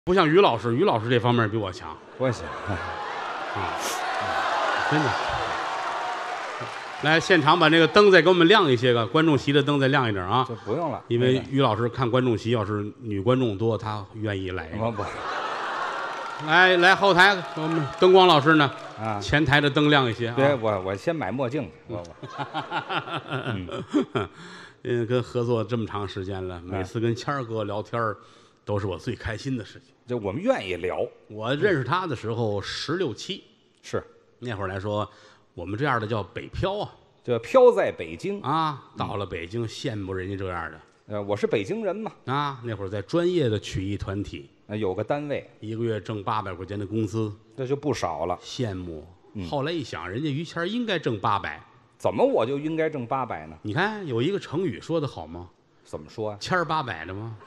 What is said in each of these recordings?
不像于老师，于老师这方面比我强我行， 啊，真的。来，现场把那个灯再给我们亮一些个，观众席的灯再亮一点啊， 就不用了， 因为于老师看观众席，要是女观众多，他愿意来。 不来后台，我们灯光老师呢？ 啊， 前台的灯亮一些啊。 对，我先买墨镜去， 跟合作这么长时间了，每次跟谦儿哥聊天都是我最开心的事情。 就我们愿意聊， 我认识他的时候16、17， 是那会儿来说，我们这样的叫北漂啊。 这漂在北京啊，到了北京羡慕人家这样的我是北京人嘛， 啊。那会儿在专业的曲艺团体， 有个单位， 一个月挣800块钱的工资， 这就不少了。 羡慕。后来一想，人家于谦应该挣800， 怎么我就应该挣800呢？ 你看有一个成语说的好吗？ 怎么说呀？ 谦儿800的吗？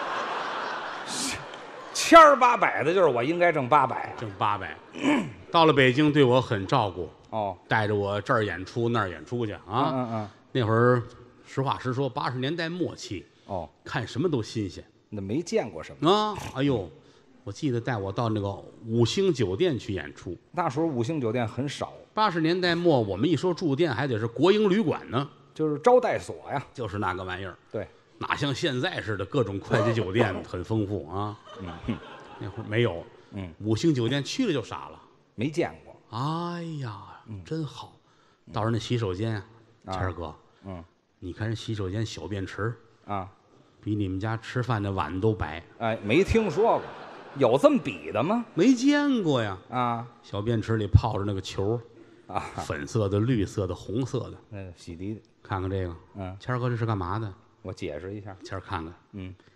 千儿800的，就是我应该挣800。 挣800。到了北京，对我很照顾， 哦， 带着我这儿演出那儿演出去啊。 嗯， 那会儿实话实说，80年代末期， 哦， 看什么都新鲜那没见过什么。 啊。哎呦，我记得带我到那个5星酒店去演出。 那时候5星酒店很少， 80年代末，我们一说住店，还得是国营旅馆呢， 就是招待所呀。 就是那个玩意儿。 对， 哪像现在似的，各种快捷酒店很丰富啊。那会儿没有。5星酒店去了就傻了。 没见过。 哎呀，真好。到时候那洗手间啊，谦儿哥，你看人洗手间小便池啊， 比你们家吃饭的碗都白。 哎，没听说过，有这么比的吗？ 没见过呀。 啊小便池里泡着那个球， 啊， 粉色的、绿色的、红色的。 洗涤的。 看看这个，谦儿哥这是干嘛的？ 我解释一下。 谦儿看看，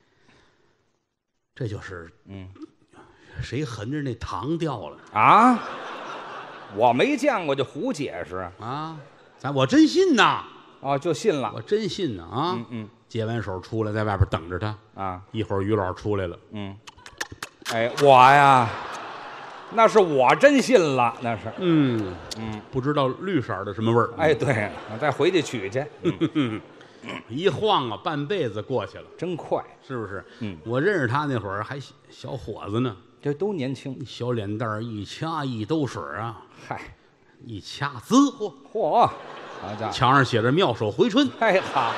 这就是谁横着那糖掉了啊，我没见过就胡解释啊？我真信呐， 哦，就信了。 我真信呐啊！接完手出来，在外边等着他啊。 一会儿于老师出来了， 哎，我呀，那是我真信了，那是。 不知道绿色的什么味儿。 哎，对，我再回去取去。 一晃啊，半辈子过去了， 真快， 是不是？我认识他那会儿还小伙子呢， 这都年轻。 小脸蛋儿一掐一兜水啊， 嗨， 一掐滋， 嚯，好家伙， 墙上写着妙手回春。 太好。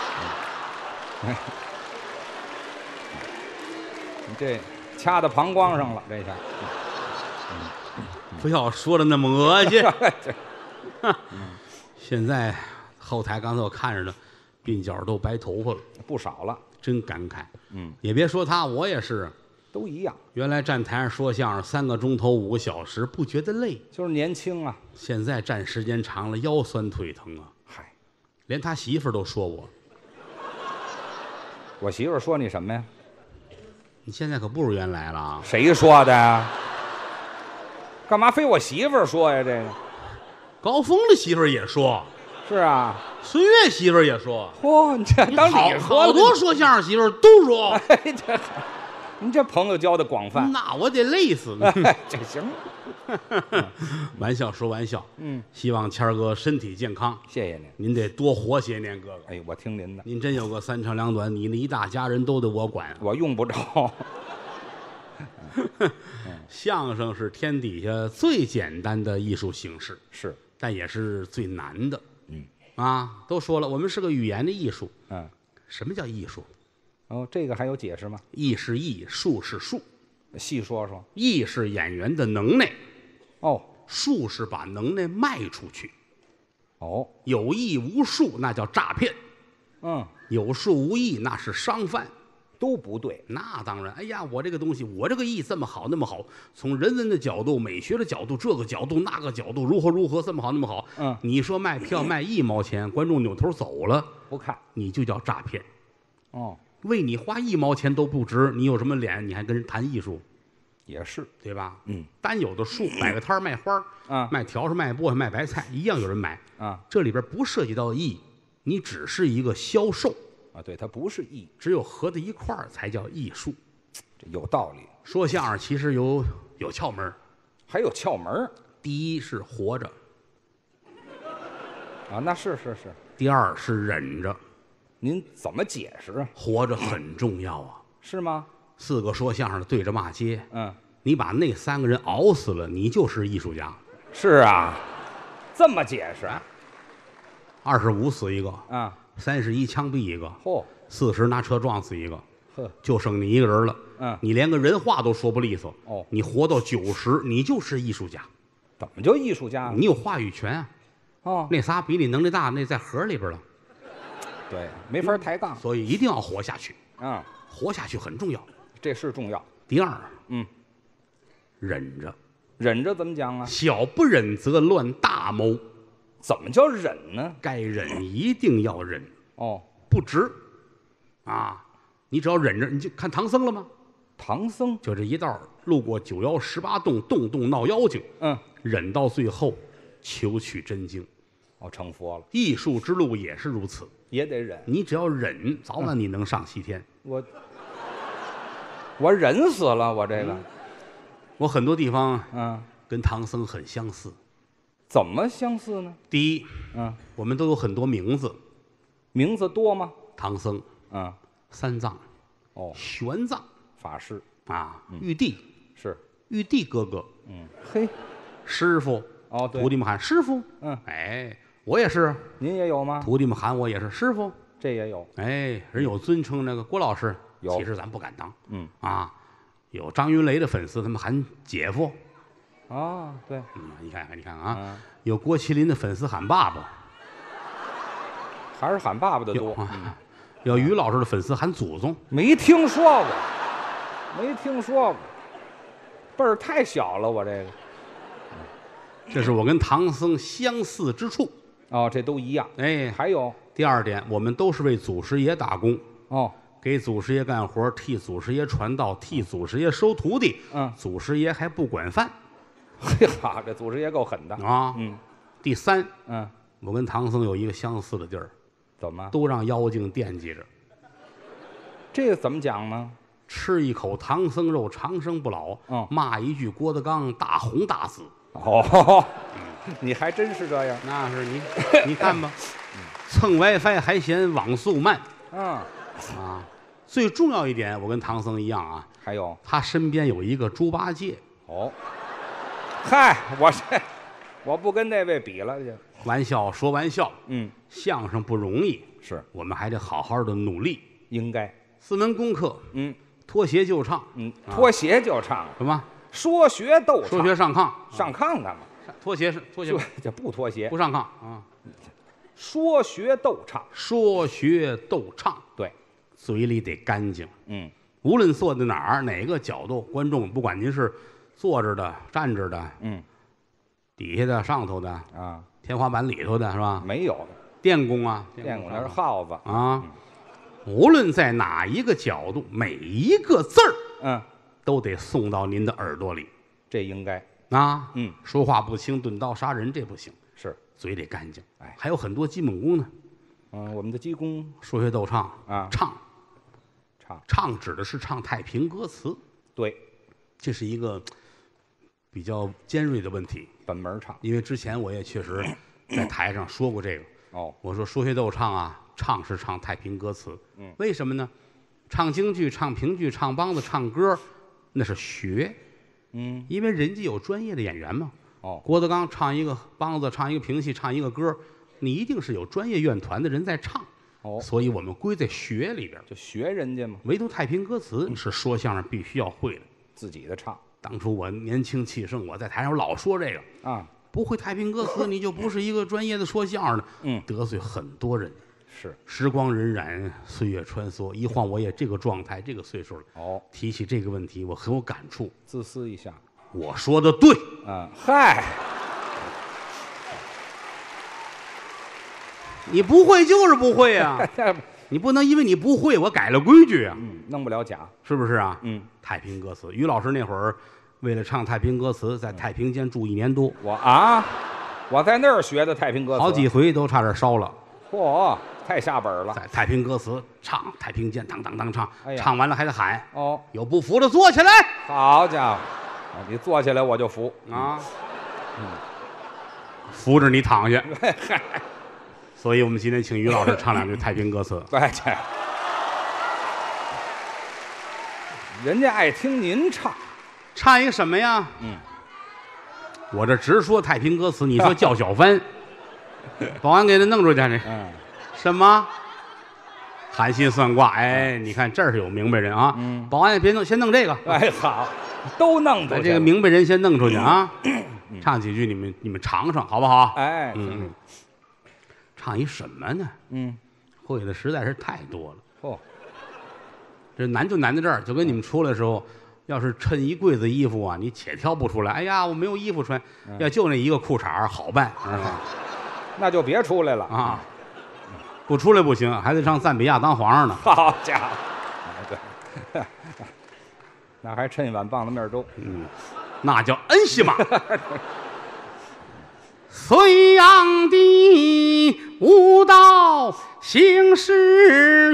你这掐到膀胱上了，这下。 不要说的那么恶心。现在后台刚才我看着呢，鬓角都白头发了， 不少了， 真感慨。也别说他，我也是， 都一样。 原来站台上说相声3个钟头5个小时不觉得累， 就是年轻啊。 现在站时间长了腰酸腿疼啊。 嗨， 连他媳妇儿都说我媳妇儿说你什么呀？ 你现在可不如原来了啊。 谁说的呀？干嘛非我媳妇儿说呀？这个高峰的媳妇儿也说， 是啊。 孙越媳妇儿也说。 嚯，你这当你说了？ 好多说相声媳妇儿都说。 哎，您这朋友交的广泛。 那我得累死。 这行。 玩笑说玩笑。希望谦儿哥身体健康。 谢谢您。 您得多活些年，哥哥。 哎，我听您的。 您真有个3长2短，你那一大家人都得我管。 我用不着。 相声是天底下最简单的艺术形式， 是， 但也是最难的。都说了，我们是个语言的艺术。什么叫艺术？ 哦，这个还有解释吗？ 艺是艺，术是术。 细说说。 艺是演员的能耐， 哦， 术是把能耐卖出去。 哦， 有艺无术那叫诈骗，有术无艺那是商贩。 都不对。 那当然，哎呀，我这个东西，我这个艺这么好那么好，从人文的角度、美学的角度、这个角度那个角度，如何这么好那么好。你说卖票卖1毛钱，观众扭头走了， 不看， 你就叫诈骗。 哦， 为你花1毛钱都不值，你有什么脸？你还跟人谈艺术？ 也是， 对吧？单有的树，摆个摊儿卖花儿，卖条子、卖薄荷、卖白菜，一样有人买。这里边不涉及到艺，你只是一个销售。 对，它不是艺， 只有合在一块儿才叫艺术。 这有道理。 说相声其实有窍门， 还有窍门。 第一是活着， 那是。 第二是忍着。 您怎么解释啊？ 活着很重要啊。 是吗？ 4个说相声的对着骂街， 嗯， 你把那3个人熬死了，你就是艺术家。 是啊，这么解释 25死一个， 啊 31枪毙一个， 嚯 40拿车撞死一个， 呵， 就剩你一个人了。 嗯你连个人话都说不利索。 哦你活到90，你就是艺术家， 怎么就艺术家了？ 你有话语权啊。 哦， 那仨比你能力大，那在盒里边了， 对，没法抬杠。 所以一定要活下去。 嗯， 活下去很重要。 这是重要。 第二， 嗯， 忍着， 忍着怎么讲啊？ 小不忍则乱大谋。 怎么叫忍呢？ 该忍一定要忍， 哦， 不值啊！你只要忍着，你就看唐僧了吗？ 唐僧， 就这一道路过9窑18洞，洞洞闹妖精， 嗯， 忍到最后，求取真经。 哦，成佛了， 艺术之路也是如此， 也得忍。 你只要忍，早晚你能上西天。 我忍死了，我这个， 我很多地方嗯， 跟唐僧很相似。 怎么相似呢？ 第一， 嗯， 我们都有很多名字， 名字多吗？ 唐僧、 嗯， 三藏、 哦， 玄奘法师啊，玉帝、 是， 玉帝哥哥， 嗯，嘿， 师傅， 哦，对徒，弟们喊师傅， 嗯， 哎，我也是， 您也有吗？ 徒弟们喊我也是师傅， 这也有， 哎，人有尊称那个郭老师， 有其实咱不敢当， 嗯， 啊，有张云雷的粉丝，他们喊姐夫， 啊，对， 你看看，你看啊， 嗯， 有郭麒麟的粉丝喊爸爸， 还是喊爸爸的多， 有于老师的粉丝喊祖宗， 没听说过，没听说过，辈儿太小了，我这个， 这是我跟唐僧相似之处。 哦，这都一样。 哎， 还有， 第二点，我们都是为祖师爷打工， 哦， 给祖师爷干活，替祖师爷传道，替祖师爷收徒弟。 嗯， 祖师爷还不管饭嘿哈，这祖师爷够狠的。 啊。 嗯第三， 嗯， 我跟唐僧有一个相似的地儿， 怎么？ 都让妖精惦记着。 这个怎么讲呢？ 吃一口唐僧肉，长生不老。 嗯骂一句郭德纲，大红大紫。 哦，你还真是这样。 那是你，你看吧，蹭 WiFi 还嫌网速慢嗯， 啊。最重要一点，我跟唐僧一样啊， 还有， 他身边有一个猪八戒。 哦，嗨，我不跟那位比了，就， 玩笑说玩笑， 嗯， 相声不容易， 是我们还得好好的努力。 应该， 4门功课， 嗯脱鞋就唱， 嗯，脱鞋就唱， 什么？ 说学逗唱， 说学上炕， 上炕干嘛？ 脱鞋是脱鞋就这不脱鞋不，上炕啊。 说学逗唱， 说学逗唱， 对， 嘴里得干净。 嗯， 无论坐在哪儿，哪个角度，观众不管您是坐着的、站着的、 嗯底下的、上头的、 啊， 天花板里头的，是吧？ 没有， 电工啊， 练过那是耗子， 啊。无论在哪一个角度，每一个字儿嗯， 都得送到您的耳朵里这应该啊。 嗯， 说话不轻，钝刀杀人，这不行， 是， 嘴得干净。 哎还有很多基本功呢。 我们的鸡公说学逗唱啊唱指的是唱太平歌词， 对， 这是一个比较尖锐的问题。 本门唱， 因为之前我也确实在台上说过这个。 哦， 我说说学逗唱啊，唱是唱太平歌词，为什么呢？唱京剧、唱评剧、唱梆子、唱歌，那是学，因为人家有专业的演员嘛。 哦， 郭德纲唱一个梆子，唱一个评戏，唱一个歌，你一定是有专业院团的人在唱。 哦， 所以我们归在学里边， 就学人家嘛， 唯独太平歌词是说相声必须要会的。 自己的唱当初我年轻气盛，我在台上我老说这个， 啊， 不会太平歌词，你就不是一个专业的说相声的。得罪很多人。 是， 时光荏苒，岁月穿梭，一晃我也这个状态，这个岁数了。 哦， 提起这个问题，我很有感触。 自私一下， 我说的对， 嗨， 你不会就是不会啊，你不能因为你不会，我改了规矩啊， 弄不了假， 是不是啊？太平歌词，于老师那会儿为了唱太平歌词，在太平间住1年多， 我在那儿学的太平歌词， 好几回都差点烧了。 嚯，太下本了， 在太平歌词唱太平间，当当当唱， 哎呀唱完了还得喊哦， 有不服的坐起来好家伙，你坐起来我就服啊，扶着你躺下。所以我们今天请于老师唱2句太平歌词。 对，这人家爱听您唱。 唱一个什么呀？我这直说太平歌词，你说叫小帆，保安给他弄出去这。什么？含辛算卦，哎，你看这儿是有明白人啊。保安也别弄，先弄这个。 哎，好，都弄出去。 这个明白人先弄出去啊。唱几句，你们尝尝好不好？ 哎， 唱一什么呢？会的实在是太多了。 哦， 这难就难在这儿，就跟你们出来的时候，要是衬一柜子衣服啊，你且挑不出来。哎呀，我没有衣服穿，要就那一个裤衩好办。 那就别出来了啊。不出来不行，还得上赞比亚当皇上呢。 好家伙，对，那还趁一碗棒子面粥。 那叫恩西玛。隋炀帝无道行师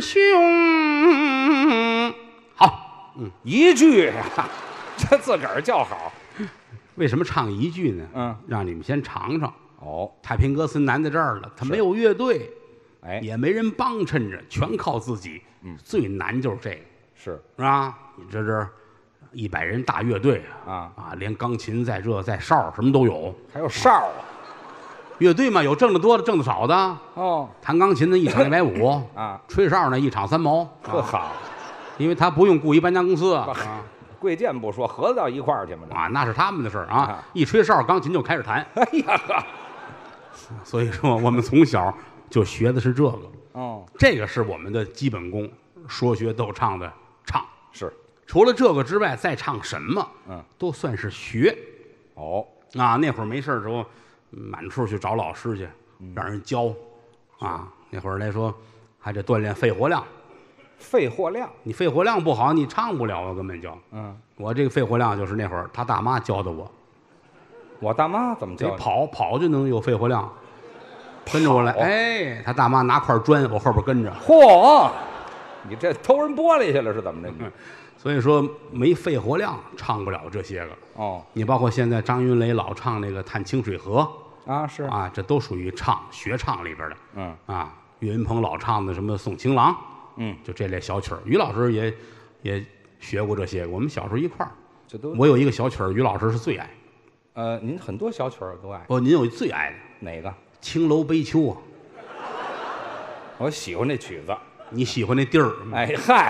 兄。好， 一句呀，这自个儿叫好。 为什么唱一句呢？让你们先尝尝。 哦， 太平歌词难在这儿了，他没有乐队。也没人帮衬着，全靠自己。最难就是这个，是吧？你这100人大乐队连钢琴在哨什么都有， 还有哨啊。 乐队嘛，有挣得多的，挣得少的。 哦， 弹钢琴的一场150 啊， 吹哨呢一场3毛。 特好， 因为他不用雇一搬家公司贵贱不说，合得到一块儿去吗？ 那是他们的事儿啊！一吹哨，钢琴就开始弹。 哎呀， 所以说我们从小就学的是这个。这个是我们的基本功，说学逗唱的唱。是，除了这个之外，再唱什么，都算是学。那会儿没事的时候，满处去找老师去，让人教。那会儿来说，还得锻炼肺活量。 肺活量， 你肺活量不好，你唱不了啊，根本就。我这个肺活量就是那会儿他大妈教的我。 我大妈怎么教？ 跑就能有肺活量。跟着我来，哎，他大妈拿块砖，我后边跟着。 嚯，你这偷人玻璃去了是怎么着？ 所以说没肺活量，唱不了这些个。你包括现在张云雷老唱那个《探清水河》 是这都属于学唱里边的。岳云鹏老唱的什么《送情郎》，就这类小曲儿。于老师也学过这些，我们小时候一块儿。我有一个小曲儿，于老师是最爱。 您很多小曲儿都爱。 您有最爱的哪个？ 青楼悲秋啊， 我喜欢那曲子， 你喜欢那地儿？ 哎嗨，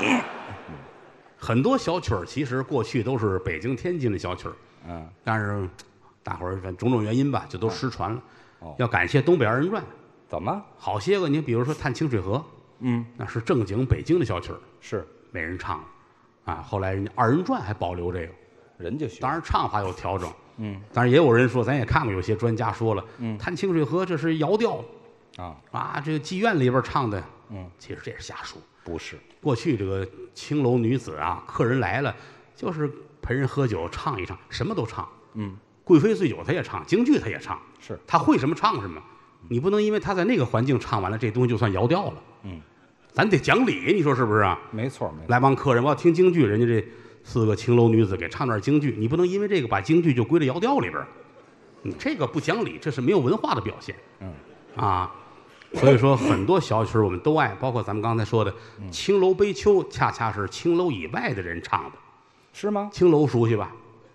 很多小曲儿其实过去都是北京、天津的小曲儿，但是大伙儿种种原因吧，就都失传了。要感谢东北二人转， 怎么？ 好些个，你比如说《探清水河》，那是正经北京的小曲儿， 是没人唱后来人家二人转还保留这个， 人家学， 当然唱法有调整。但是也有人说，咱也看过有些专家说了，探清水河这是摇调这个妓院里边唱的，其实这是瞎说， 不是。过去这个青楼女子客人来了，就是陪人喝酒唱一唱，什么都唱，贵妃醉酒他也唱，京剧他也唱， 是他会什么唱什么，你不能因为他在那个环境唱完了，这东西就算摇调了，咱得讲理，你说是不是啊？ 没错， 来帮客人，我要听京剧，人家这4个青楼女子给唱段京剧，你不能因为这个把京剧就归到摇调里边，你这个不讲理，这是没有文化的表现。所以说很多小曲儿我们都爱，包括咱们刚才说的《青楼悲秋》，恰恰是青楼以外的人唱的， 是吗？ 青楼熟悉吧？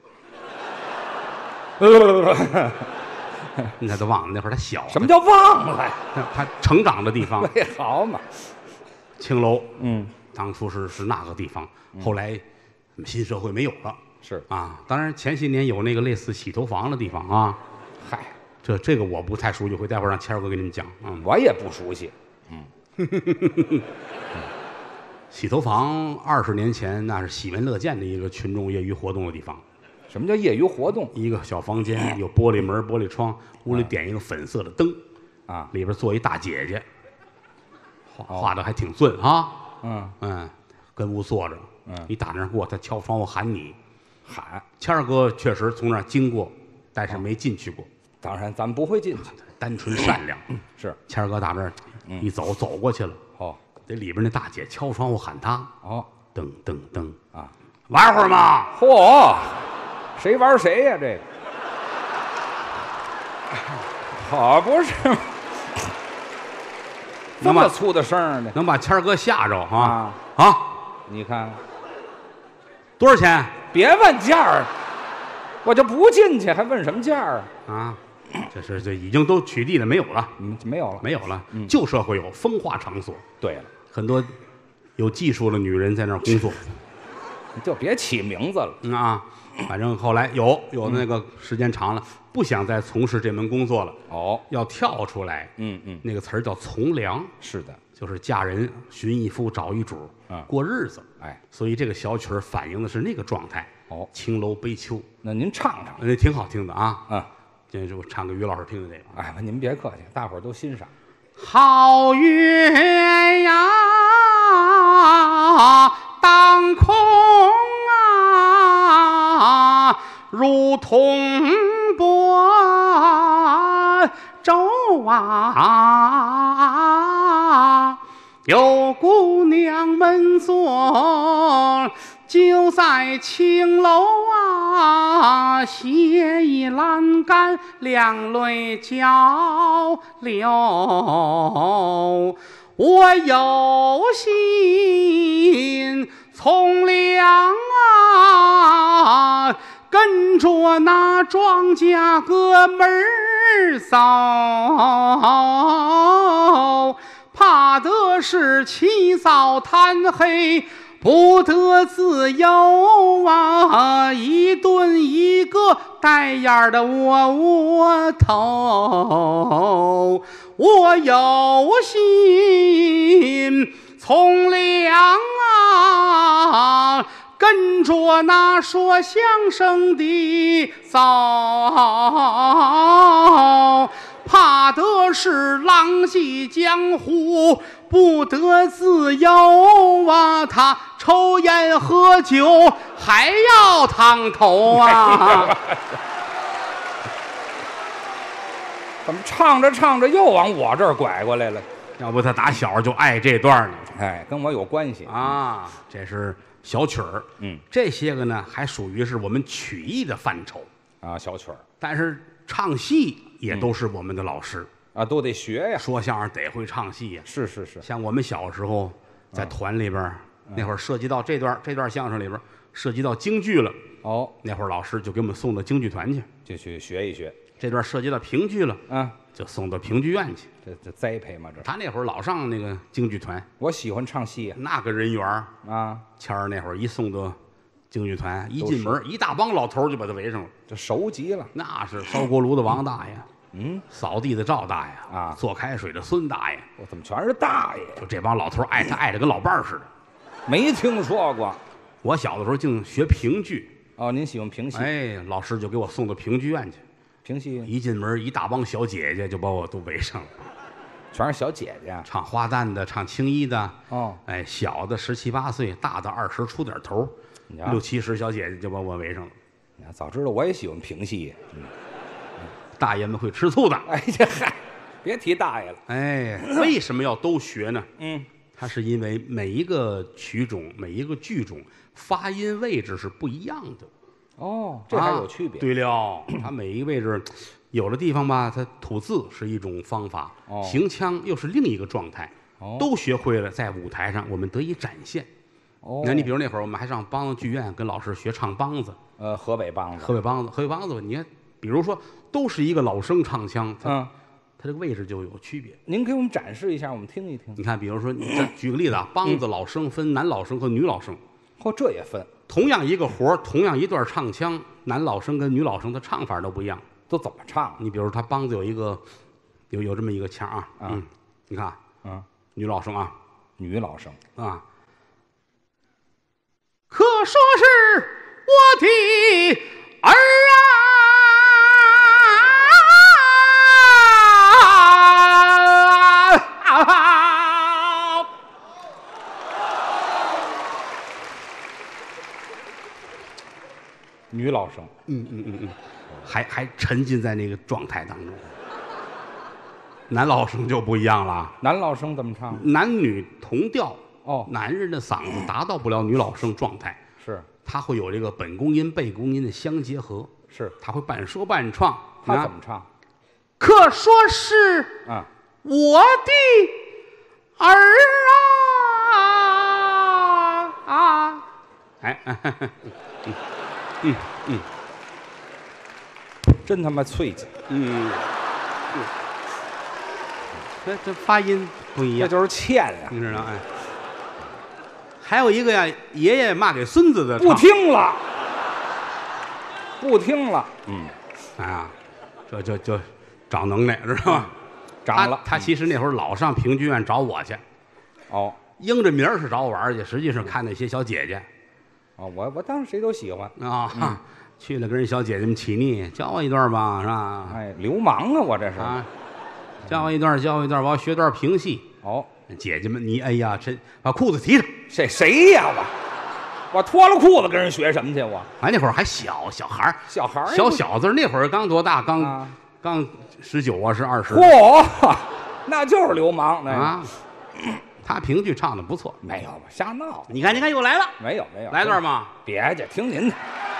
你看都忘了，那会儿他小。 什么叫忘了呀？ 他成长的地方。 好嘛， 青楼，当初是那个地方，后来新社会没有了。 是当然前些年有那个类似洗头房的地方嗨， 这个我不太熟悉，会待会儿让谦儿哥给你们讲。 我也不熟悉。 洗头房20年前那是喜闻乐见的一个群众业余活动的地方。 什么叫业余活动？ 一个小房间，有玻璃门、玻璃窗，屋里点一个粉色的灯，里边坐一大姐姐，画的还挺俊跟屋坐着，你打那儿过，他敲窗户喊你，谦儿哥确实从那儿经过，但是没进去过。 当然，咱们不会进去， 单纯善良。 是谦儿哥打这儿一走过去了，这里边那大姐敲窗户喊他，噔噔噔玩会儿嘛， 嚯！谁玩谁呀？这个好不是这么粗的声呢， 能把谦儿哥吓着你看， 多少钱？ 别问价儿，我就不进去，还问什么价儿啊？ 啊，这已经都取缔了，没有了， 没有了， 没有了。旧社会有风化场所。 对了， 很多有技术的女人在那儿工作。 你就别起名字了啊，反正后来有那个时间长了，不想再从事这门工作了。 哦， 要跳出来。那个词儿叫从良。 是的， 就是嫁人寻一夫找一主，过日子。 哎， 所以这个小曲儿反映的是那个状态。 哦， 青楼悲秋。那您唱唱， 那挺好听的啊。 这就唱给于老师听的这个。 哎，您别客气，大伙儿都欣赏。 好月呀，当空啊，如同波舟啊，有姑娘们坐就在青楼啊，斜倚栏杆，两泪交流。我有心从良啊，跟着那庄稼哥们儿走，怕的是起早贪黑不得自由啊，一顿一个带眼的窝头。我有心从良啊，跟着那说相声的走，怕的是浪迹江湖不得自由啊，他抽烟喝酒还要烫头啊。 怎么唱着唱着又往我这儿拐过来了？ 要不他打小就爱这段呢。 哎，跟我有关系啊。这是小曲儿。这些个呢还属于是我们曲艺的范畴啊，小曲儿。 但是唱戏也都是我们的老师啊，都得学呀。 说相声得会唱戏呀。 是。 像我们小时候在团里边，那会儿涉及到这段相声里边涉及到京剧了。哦，那会儿老师就给我们送到京剧团去， 就去学一学。这段涉及到评剧了，就送到评剧院去。 这栽培嘛，这他那会儿老上那个京剧团。 我喜欢唱戏呀， 那个人缘啊，谦儿那会儿一送到京剧团，一进门一大帮老头就把他围上了， 这熟极了。 那是烧锅炉的王大爷，扫地的赵大爷啊，做开水的孙大爷。 我怎么全是大爷？ 就这帮老头爱他爱的跟老伴儿似的。 没听说过。 我小的时候净学评剧。 哦，您喜欢评戏？ 哎，老师就给我送到评剧院去。 评戏一进门，一大帮小姐姐就把我都围上了， 全是小姐姐， 唱花旦的，唱青衣的。 哦， 哎，小的17、18岁，大的20出点头，60、70小姐姐就把我围上了。 早知道我也喜欢评戏。 大爷们会吃醋的。 哎呀嗨，别提大爷了。 哎，为什么要都学呢？它是因为每一个曲种、每一个剧种发音位置是不一样的。 哦，这还有区别。 对了，它每一个位置，有的地方吧，它吐字是一种方法，行腔又是另一个状态。都学会了，在舞台上我们得以展现。那你比如那会儿我们还上梆子剧院跟老师学唱梆子。 河北梆子。 河北梆子，你看，比如说都是一个老生唱腔，它这个位置就有区别。 您给我们展示一下，我们听一听。 你看，比如说，你举个例子啊，梆子老生分男老生和女老生。 这也分。 同样一个活同样一段唱腔，男老生跟女老生的唱法都不一样。 都怎么唱？ 你比如他梆子有一个，有这么一个腔啊，你看，女老生啊， 女老生啊，可说是我的儿啊！ 女老生， 还沉浸在那个状态当中。男老生就不一样了。 男老生怎么唱？ 男女同调。 哦， 男人的嗓子达到不了女老生状态。 是， 他会有这个本宫音、背宫音的相结合。 是， 他会半说半唱。 他怎么唱？ 可说是我的儿啊！ 哎， 真他妈脆气。 这发音不一样， 这就是欠呀， 你知道？哎，还有一个呀，爷爷骂给孙子的， 不听了，不听了。 啊，这就长能耐，知道吗？ 长了。 他其实那会儿老上评剧院找我去。 哦， 应着名儿是找我玩去，实际上看那些小姐姐。 哦，我当时谁都喜欢啊。去了跟人小姐姐们起腻，教我一段吧，是吧？ 哎，流氓啊，我这是啊，教我一段，我要学段评戏。 哦， 姐姐们，你哎呀，真把裤子提上。 谁呀？我脱了裤子跟人学什么去？我那会儿还小孩儿， 小小子，那会儿刚多大？刚19啊，是20。 嚯，那就是流氓那他评剧唱的不错。 没有吧？瞎闹！ 你看又来了。 没有， 来段吗？ 别介，听您的。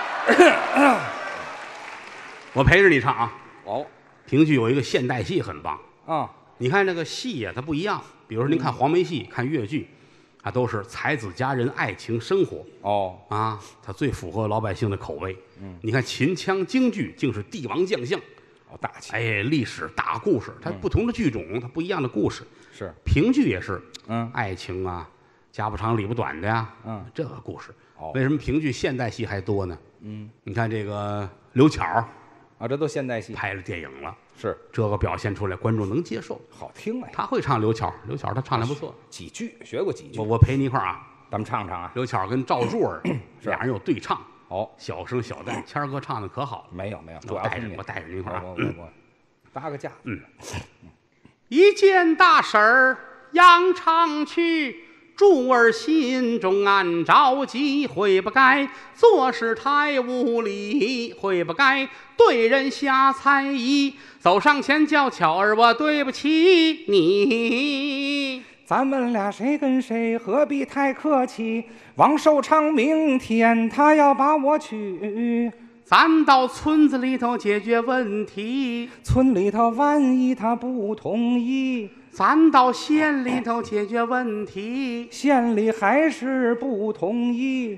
我陪着你唱啊。 哦， 评剧有一个现代戏很棒啊。 你看这个戏呀，它不一样。比如说您看黄梅戏，看越剧，它都是才子佳人爱情生活。 哦啊，它最符合老百姓的口味。你看秦腔京剧，竟是帝王将相， 大气。 哎，历史大故事，它不同的剧种，它不一样的故事。 是评剧也是，爱情啊，家不长里不短的呀，这个故事。为什么评剧现代戏还多呢？你看这个刘巧啊，这都现代戏拍了电影了， 是这个表现出来，观众能接受， 好听哎。 他会唱刘巧他唱的不错， 几句学过几句。 我陪你一块儿啊， 咱们唱唱啊。 刘巧跟赵柱儿俩人有对唱，小声小旦，谦儿哥唱的可好了。 没有， 我带着您一块儿， 我搭个架。 一件大事儿扬长去，柱儿心中暗着急，会不该做事太无礼，会不该对人下猜疑，走上前叫巧儿，我对不起你。 咱们俩谁跟谁，何必太客气？王寿昌明天他要把我娶， 咱到村子里头解决问题。 村里头万一他不同意， 咱到县里头解决问题。 县里还是不同意，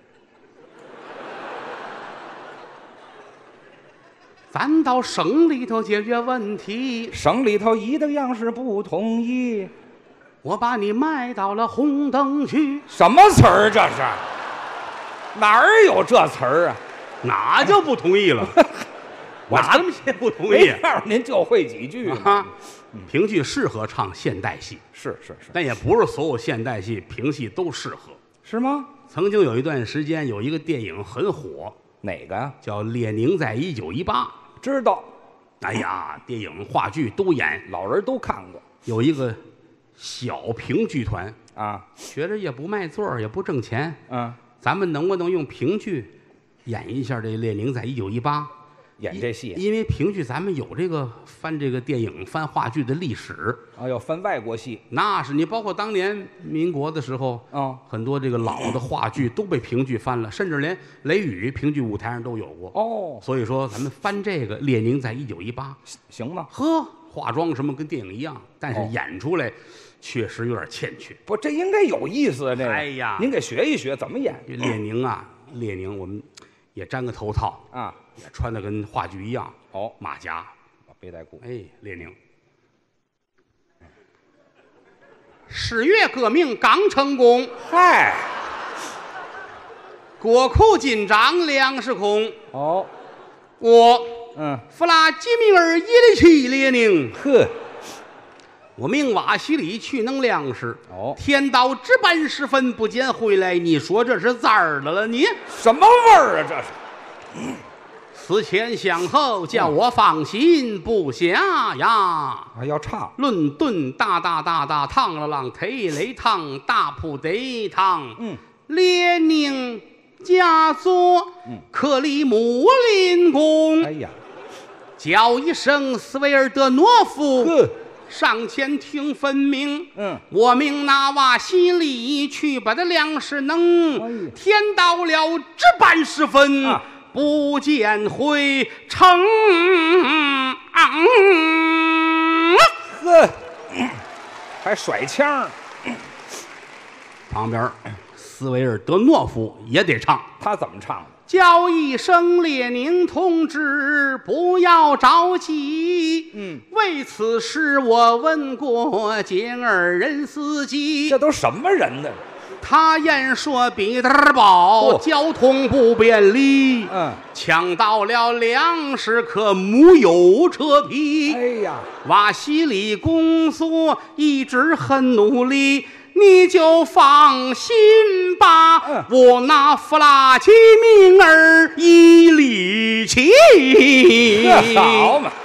咱到省里头解决问题。 省里头一个样是不同意。 我把你卖到了红灯区。 什么词儿这是？哪儿有这词儿啊？ 哪就不同意了？哪那么些不同意？ 告诉您就会几句啊。评剧适合唱现代戏， 是， 但也不是所有现代戏评戏都适合， 是吗？ 曾经有一段时间有一个电影很火， 哪个呀？ 叫《列宁在1918》， 知道。 哎呀，电影话剧都演， 老人都看过。 有一个小评剧团啊， 觉着也不卖座儿，也不挣钱，咱们能不能用评剧演一下这《列宁在1918》？ 演这戏， 因为评剧咱们有这个翻这个电影、翻话剧的历史啊，要翻外国戏， 那是你包括当年民国的时候，很多这个老的话剧都被评剧翻了，甚至连雷雨评剧舞台上都有过哦。 所以说咱们翻这个《列宁在1918》 行吗？ 呵，化妆什么跟电影一样，但是演出来确实有点欠缺。 不，这应该有意思啊！这个， 哎呀， 您给学一学怎么演列宁啊？列宁，我们也粘个头套啊。 也穿的跟话剧一样，马甲， 背带裤。 哎，列宁10月革命刚成功， 嗨， 国库紧张，粮食空。我，弗拉基米尔·耶利奇·列宁， 呵， 我命瓦西里去弄粮食。天到值班时分不见回来，你说这是咋儿的了？你什么味儿啊？这是。 思前想后，叫我放心不下呀！ 还要唱。 伦敦大烫了浪忒雷烫大铺得烫。列宁驾座，克里姆林宫。 哎呀， 叫一声斯维尔德诺夫，上前听分明。我命那瓦西里去把这粮食弄。天到了值班时分。不见回城， 还甩枪。 旁边斯维尔德诺夫也得唱。 他怎么唱的？ 叫一声列宁同志，不要着急。为此事我问过简尔任司机， 这都什么人呢？ 他言说彼得堡交通不便利，抢到了粮食可木有车皮。 哎呀， 瓦西里工作一直很努力，你就放心吧，我拿弗拉基米尔伊里奇。 好嘛，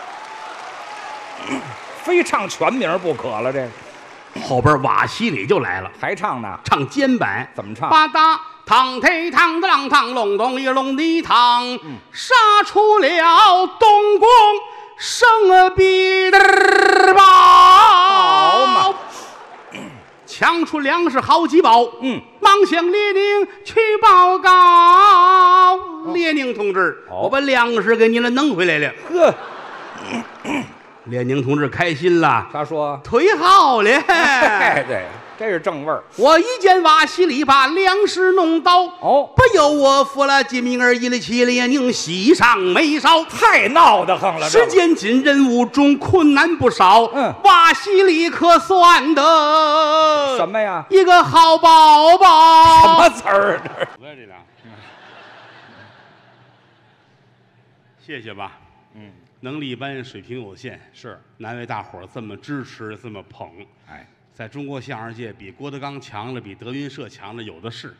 非唱全名不可了。这个后边瓦西里就来了， 还唱呢？ 唱肩板， 怎么唱？ 吧嗒嘡忒嘡的啷嘡隆咚一隆的嘡，杀出了东宫圣彼得堡。 好嘛， 抢出粮食好几包，忙向列宁去报告。列宁同志，我把粮食给你了弄回来了。 呵， 列宁同志开心了， 他说忒好了。 对，这是正味儿。 我一见瓦西里把粮食弄到，不由我弗拉基米尔伊里奇列宁喜上眉梢， 太闹得慌了。 时间紧，任务中困难不少。瓦西里可算得什么呀？ 一个好宝宝。 什么词儿？ 这俩，谢谢吧。能力一般，水平有限，是难为大伙儿这么支持，这么捧。哎，在中国相声界，比郭德纲强了，比德云社强的有的是。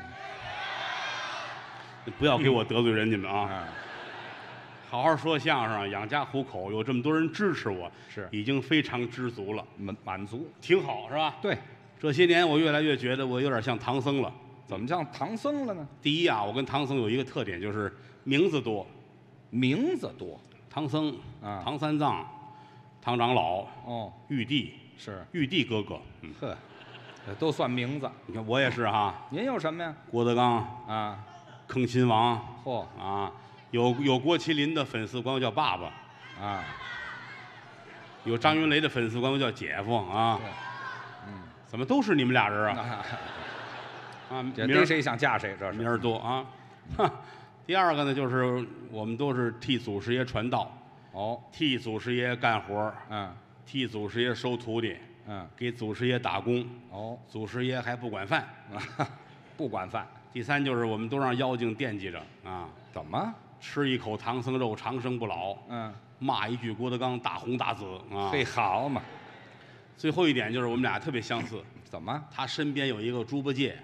不要给我得罪人，你们啊！好好说相声，养家糊口，有这么多人支持我，是已经非常知足了， 满足， 挺好，是吧？ 对， 这些年我越来越觉得我有点像唐僧了。 怎么像唐僧了呢？ 第一啊，我跟唐僧有一个特点，就是名字多。 名字多。 唐僧唐三藏，唐长老，玉帝是玉帝哥哥， 呵，都算名字。 你看我也是哈。 您有什么呀？ 郭德纲啊， 坑亲王， 嚯啊，有郭麒麟的粉丝管我叫爸爸， 啊， 有张云雷的粉丝管我叫姐夫啊，怎么都是你们俩人啊？啊， 逮谁想嫁谁，这是名儿多啊。第二个呢，就是我们都是替祖师爷传道，替祖师爷干活，替祖师爷收徒弟，给祖师爷打工，祖师爷还不管饭， 不管饭。 第三就是我们都让妖精惦记着啊， 怎么吃一口唐僧肉长生不老，骂一句郭德纲大红大紫啊， 嘿，好嘛。 最后一点就是我们俩特别相似， 怎么？ 他身边有一个猪八戒，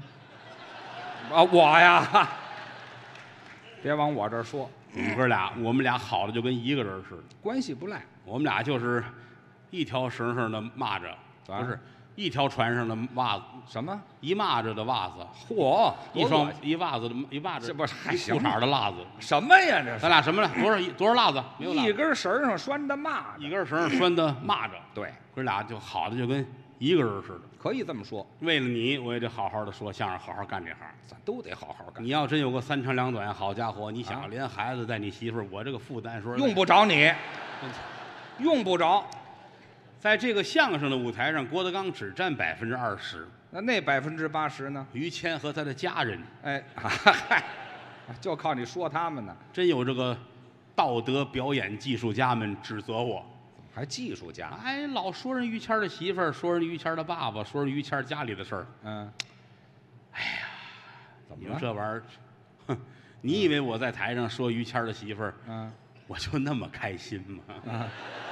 我呀。别往我这儿说， 我们俩好的就跟一个人似的， 关系不赖。 我们俩就是一条绳上的蚂蚱，不是一条船上的袜子。 什么？ 一蚂蚱的袜子。 嚯！ 一袜子的一蚂蚱， 这不是还裤衩的袜子？ 什么呀？这咱俩什么了？多少袜子？没有。 一根绳上拴的蚂蚱。 一根绳上拴的蚂蚱。 对， 哥俩就好的就跟一个人似的。 可以这么说。 为了你，我也得好好的说相声，好好干这行。 咱都得好好干。 你要真有个三长两短，好家伙，你想连孩子带你媳妇儿，我这个负担说用不着你，用不着。 在这个相声的舞台上，郭德纲只占20%。 那80%呢？ 于谦和他的家人， 哎，就靠你说他们呢。 真有这个道德表演技术家们指责我。 还技术家？ 哎，老说人于谦的媳妇儿，说人于谦的爸爸，说人于谦家里的事儿。哎呀， 怎么了？ 这玩意儿，哼，你以为我在台上说于谦的媳妇儿，我就那么开心吗？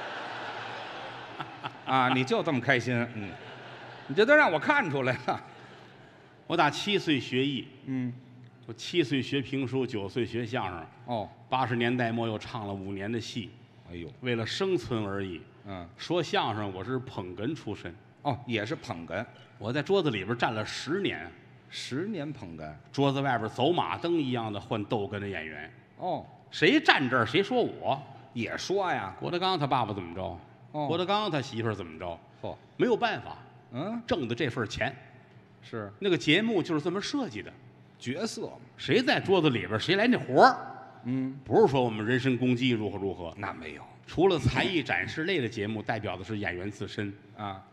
你就这么开心？你这都让我看出来了。 我打7岁学艺，我7岁学评书，9岁学相声。80年代末又唱了5年的戏。哎呦，为了生存而已。说相声我是捧哏出身。 也是捧哏。 我在桌子里边站了10年 ，10年捧哏。 桌子外边走马灯一样的换逗哏的演员。谁站这儿谁说我也说呀。 郭德纲他爸爸怎么着？郭德纲他媳妇儿怎么着？没有办法。挣的这份钱， 是那个节目就是这么设计的， 角色嘛。 谁在桌子里边谁来那活儿。不是说我们人身攻击如何如何， 那没有。 除了才艺展示类的节目，代表的是演员自身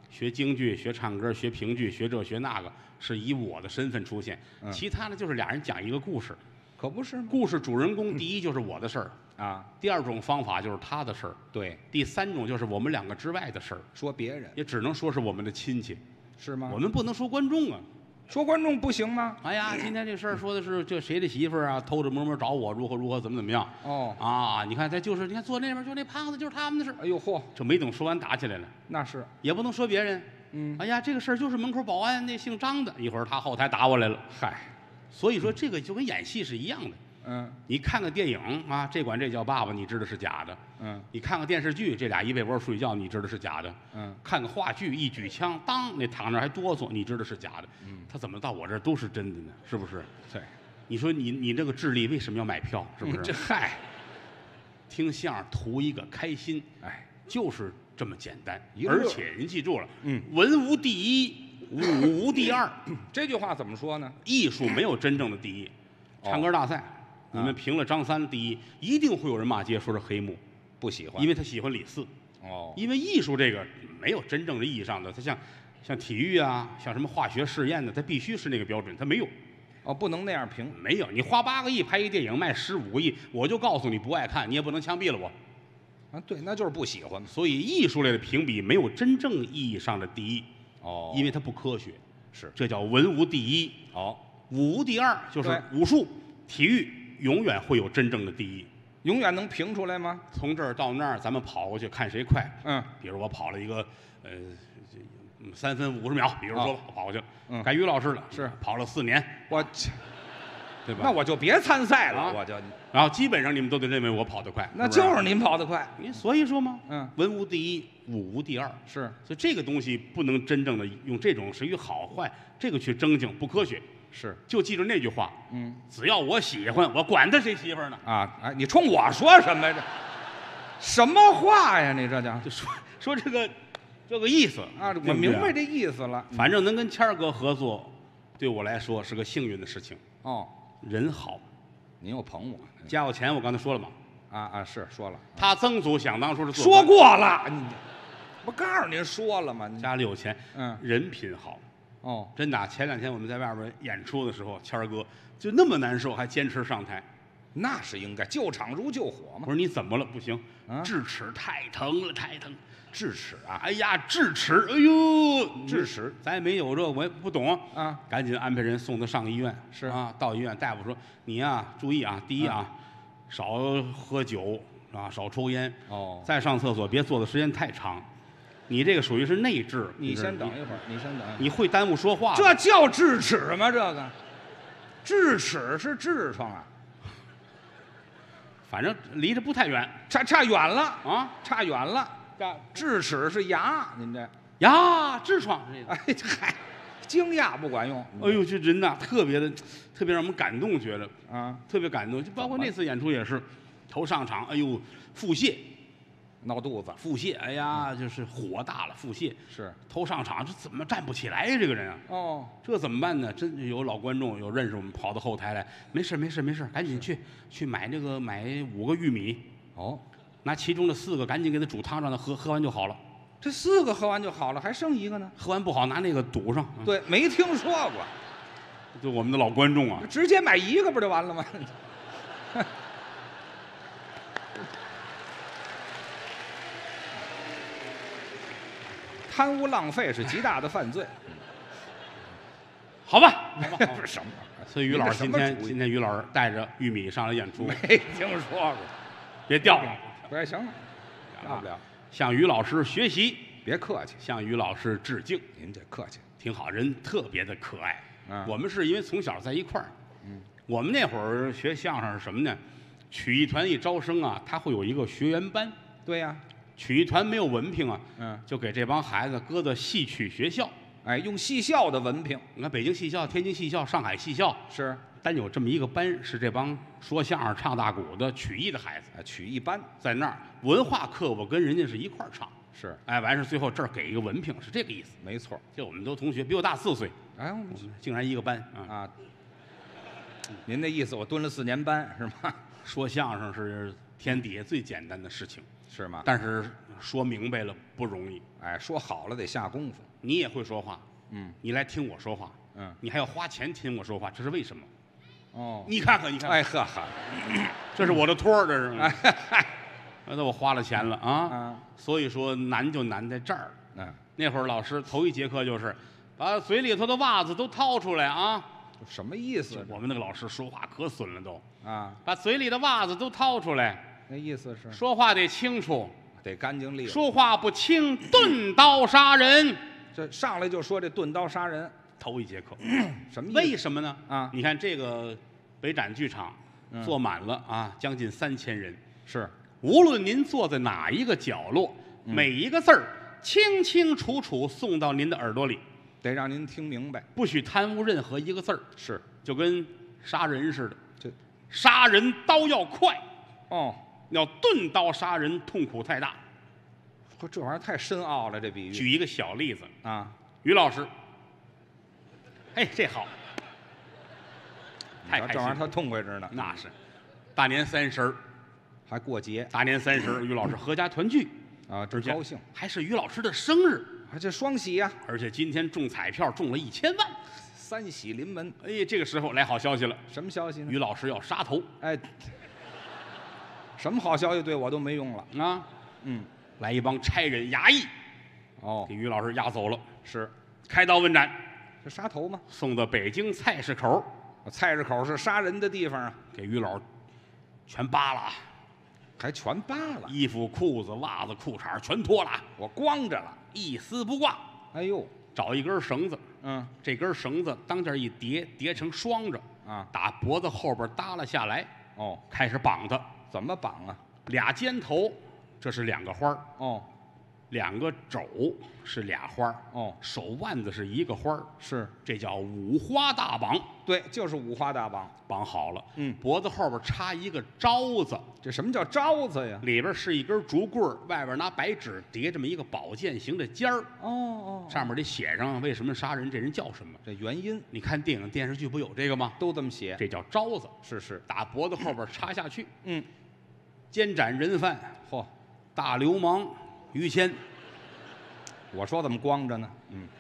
学京剧、学唱歌、学评剧、学这学那个，是以我的身份出现。其他的就是俩人讲一个故事， 可不是吗？ 故事主人公第一就是我的事儿啊， 第二种方法就是他的事儿， 对， 第三种就是我们两个之外的事儿， 说别人也只能说是我们的亲戚， 是吗？ 我们不能说观众啊。 说观众不行吗？ 哎呀，今天这事儿说的是这谁的媳妇儿啊，偷着摸摸找我，如何如何，怎么样？ 哦啊，你看他就是，你看坐那边就那胖子就是他们的事。 哎呦嚯， 这没等说完打起来了， 那是， 也不能说别人。哎呀，这个事儿就是门口保安那姓张的，一会儿他后台打过来了。 嗨， 所以说这个就跟演戏是一样的。你看个电影啊，这管这叫爸爸，你知道是假的。你看个电视剧，这俩一被窝睡觉，你知道是假的。看个话剧，一举枪，当那躺那还哆嗦，你知道是假的。他怎么到我这儿都是真的呢？是不是？ 对， 你说你这个智力为什么要买票？是不是？ 这嗨， 听相声图一个开心， 哎， 就是这么简单。 一而且您记住了，文无第一，武无第二。 这句话怎么说呢？ 艺术没有真正的第一。唱歌大赛，你们评了张三第一，一定会有人骂街，说是黑幕， 不喜欢， 因为他喜欢李四。因为艺术这个没有真正的意义上的，它像体育啊，像什么化学试验的，它必须是那个标准，它没有。 不能那样评。 没有，你花8个亿拍一电影，卖15个亿，我就告诉你不爱看，你也不能枪毙了我。 对，那就是不喜欢。 所以艺术类的评比没有真正意义上的第一。因为它不科学。 是， 这叫文无第一。武无第二，就是武术、体育永远会有真正的第一。 永远能评出来吗？ 从这儿到那儿，咱们跑过去看谁快。比如我跑了一个3分50秒，比如说吧，我跑过去了。该于老师了， 是跑了4年，对吧？ 那我就别参赛了，我就。 然后基本上你们都得认为我跑得快， 那就是您跑得快。 所以说嘛，文无第一，武无第二。 是， 所以这个东西不能真正的用这种谁与好坏这个去争竞，不科学。 是， 就记住那句话，只要我喜欢，我管他谁媳妇呢？ 哎，你冲我说什么呀？这什么话呀？你这叫就说这个意思啊？我明白这意思了。 反正能跟谦儿哥合作，对我来说是个幸运的事情。人好， 您又捧我， 加我钱，我刚才说了嘛。 是说了。 他曾祖想当初是说过了，不告诉您说了吗？ 家里有钱，人品好。真的，前2天我们在外边演出的时候，谦儿哥就那么难受，还坚持上台。 那是应该，救场如救火嘛。 我说你怎么了？不行，智齿太疼了，太疼。 智齿啊！ 哎呀，智齿！哎呦， 智齿， 咱也没有这，我也不懂啊。 赶紧安排人送他上医院。 是啊，到医院，大夫说你呀，注意啊，第一啊，少喝酒啊，少抽烟。再上厕所别坐的时间太长。你这个属于是内痔。 你先等一会儿，你先等。 你会耽误说话。 这叫智齿吗？这个智齿是痔疮啊。 反正离着不太远， 差远了啊， 差远了。智齿是牙，您这牙痔疮。 哎嗨，惊讶不管用。 哎呦，这人呐，特别让我们感动，觉得特别感动。就包括那次演出也是，头上场，哎呦，腹泻。 闹肚子， 腹泻，哎呀，就是火大了，腹泻是头上场，这怎么站不起来呀？这个人啊，这怎么办呢？真有老观众有认识我们，跑到后台来，没事，赶紧去买5个玉米，拿其中的4个赶紧给他煮汤让他喝，喝完就好了。 这4个喝完就好了，还剩1个呢？ 喝完不好，拿那个堵上。 对，没听说过。 就我们的老观众啊， 直接买1个不就完了吗？贪污浪费是极大的犯罪， 好吧？ 不是什么。 所以于老师今天于老师带着玉米上来演出， 没听说过， 别掉了， 不行了，掉不了。 向于老师学习， 别客气， 向于老师致敬。 您这客气， 挺好，人特别的可爱。我们是因为从小在一块儿，我们那会儿学相声是什么呢？曲艺团一招生啊，他会有一个学员班。 对呀。 曲艺团没有文凭啊，就给这帮孩子搁到戏曲学校， 用戏校的文凭。 你看北京戏校、天津戏校、上海戏校是单有这么一个班，是这帮说相声、唱大鼓的曲艺的孩子。 曲艺班在那儿，文化课我跟人家是一块儿唱。 是， 完事最后这儿给一个文凭，是这个意思。 没错， 就我们都同学，比我大4岁， 我们竟然一个班啊！ 您的意思，我蹲了4年班是吗？ 说相声是天底下最简单的事情， 是吗？ 但是说明白了不容易。 哎，说好了得下功夫。 你也会说话，你来听我说话，你还要花钱听我说话，这是为什么？哦，你看看，你看， 哎呵呵， 这是我的托儿，这是。那我花了钱了啊，所以说难就难在这儿。那会儿老师头一节课就是把嘴里头的袜子都掏出来啊。 什么意思？ 我们那个老师说话可损了都啊， 把嘴里的袜子都掏出来。 那意思是说话得清楚， 得干净利落。 说话不清，钝刀杀人。 这上来就说这钝刀杀人， 头一节课， 什么意思？ 为什么呢？ 啊， 你看这个北展剧场坐满了啊，将近3000人。 是， 无论您坐在哪一个角落，每一个字儿清清楚楚送到您的耳朵里， 得让您听明白， 不许贪污任何一个字儿。 是， 就跟杀人似的， 这杀人刀要快， 哦， 要钝刀杀人，痛苦太大。 这玩意儿太深奥了，这比喻。 举一个小例子啊， 于老师，哎，这好，太开心了， 这玩意儿他痛快着呢。 那是，大年30 还过节， 大年30于老师合家团聚啊，真高兴， 还是于老师的生日， 还这双喜呀！ 而且今天中彩票中了1000万 ，3喜临门。 哎，这个时候来好消息了， 什么消息呢？ 于老师要杀头。 哎，什么好消息对我都没用了啊？来一帮差人衙役， 哦， 给于老师押走了。 是， 开刀问斩， 是杀头吗？ 送到北京菜市口。 菜市口是杀人的地方啊， 给于老全扒了， 还全扒了， 衣服、裤子、袜子、裤衩全脱了， 我光着了， 一丝不挂。 哎呦， 找一根绳子，这根绳子当间一叠，叠成双着啊，打脖子后边耷拉下来，哦，开始绑它。 怎么绑啊 ？2肩头，这是2个花儿， 哦 ，2个肘是俩花儿， 哦， 手腕子是1个花儿， 是， 这叫五花大绑。 对，就是五花大绑， 绑好了，脖子后边插一个招子。 这什么叫招子呀？ 里边是一根竹棍，外边拿白纸叠这么一个宝剑形的尖儿。 哦， 上面得写上为什么杀人，这人叫什么， 这原因。 你看电影电视剧不有这个吗？ 都这么写， 这叫招子。 是， 打脖子后边插下去。监斩人犯，嚯，大流氓于谦。 我说怎么光着呢？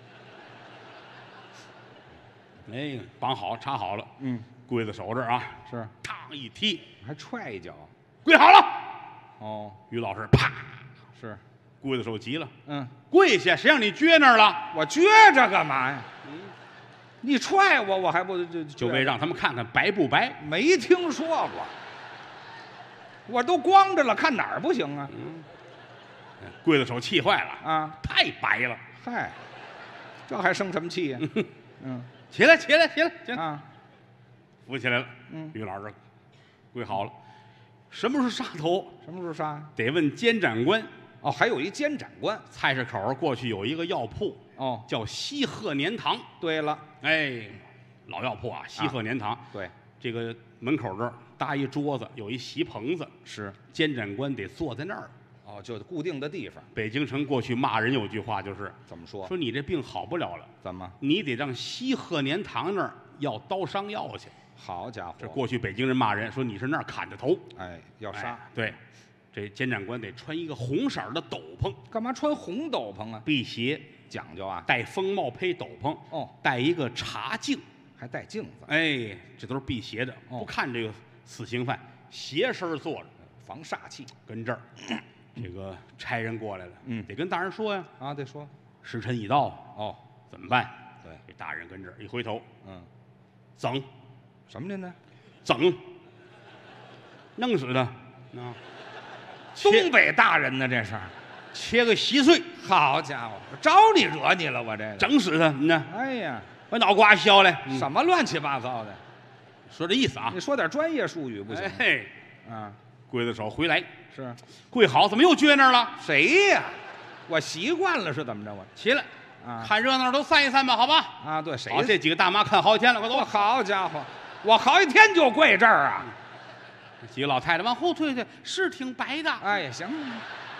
哎，绑好插好了，刽子手这儿啊， 是， 嘡一踢， 还踹一脚， 跪好了。 哦， 于老师啪， 是， 刽子手急了，跪下，谁让你撅那儿了？ 我撅着干嘛呀？你踹我，我还不就为让他们看看白不白？ 没听说过，我都光着了，看哪儿不行啊？ 刽子手气坏了啊， 太白了， 嗨，这还生什么气呀？ 起来啊！扶起来了。于老师跪好了。什么时候杀头？ 什么时候杀？ 得问监斩官。 哦，还有一监斩官。 菜市口过去有一个药铺， 哦， 叫西鹤年堂。 对了， 哎，老药铺啊，西鹤年堂。 对， 这个门口这儿搭一桌子，有一席棚子， 是监斩官得坐在那儿。 哦，就固定的地方。 北京城过去骂人有句话就是怎么说？ 说你这病好不了了。 怎么？ 你得让西鹤年堂那儿要刀伤药去。 好家伙！ 这过去北京人骂人说你是那儿砍的头。 哎，要杀。 对，这监斩官得穿一个红色的斗篷。 干嘛穿红斗篷啊？ 辟邪讲究啊。 戴风帽配斗篷。哦，戴一个茶镜， 还戴镜子。 哎，这都是辟邪的。不看这个死刑犯斜身坐着， 防煞气。 跟这儿。这个差人过来了，得跟大人说呀。 啊，得说， 时辰已到。 哦， 怎么办？ 对， 这大人跟这儿一回头，整， 什么的呢？ 整，弄死他。啊， 东北大人呢？这是， 切个稀碎。 好家伙，招你惹你了？我这整死他，你呢？ 哎呀， 把脑瓜削了。 什么乱七八糟的？ 说这意思啊。 你说点专业术语不行？ 嘿，刽子手回来。 是， 跪好，怎么又撅那儿了？ 谁呀？我习惯了是怎么着？我起来，看热闹都散一散吧，好吧？ 啊，对，谁？ 这几个大妈看好几天了，快走！ 好家伙，我好几天就跪这儿啊！ 几个老太太往后退退，是挺白的。 哎呀，行，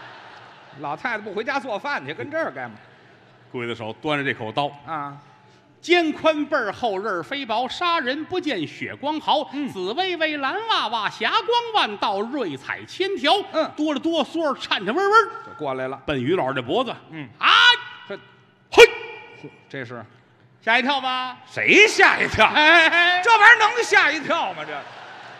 老太太不回家做饭去，跟这儿干嘛？ 刽子手端着这口刀啊， 肩宽背儿厚，刃儿飞薄，杀人不见血光毫。紫薇薇，蓝娃娃，霞光万道，瑞彩千条。哆了哆嗦，颤颤巍巍就过来了， 奔于老这脖子。啊， 嘿，这是吓一跳吧？ 谁吓一跳？哎，这玩意儿能吓一跳吗？这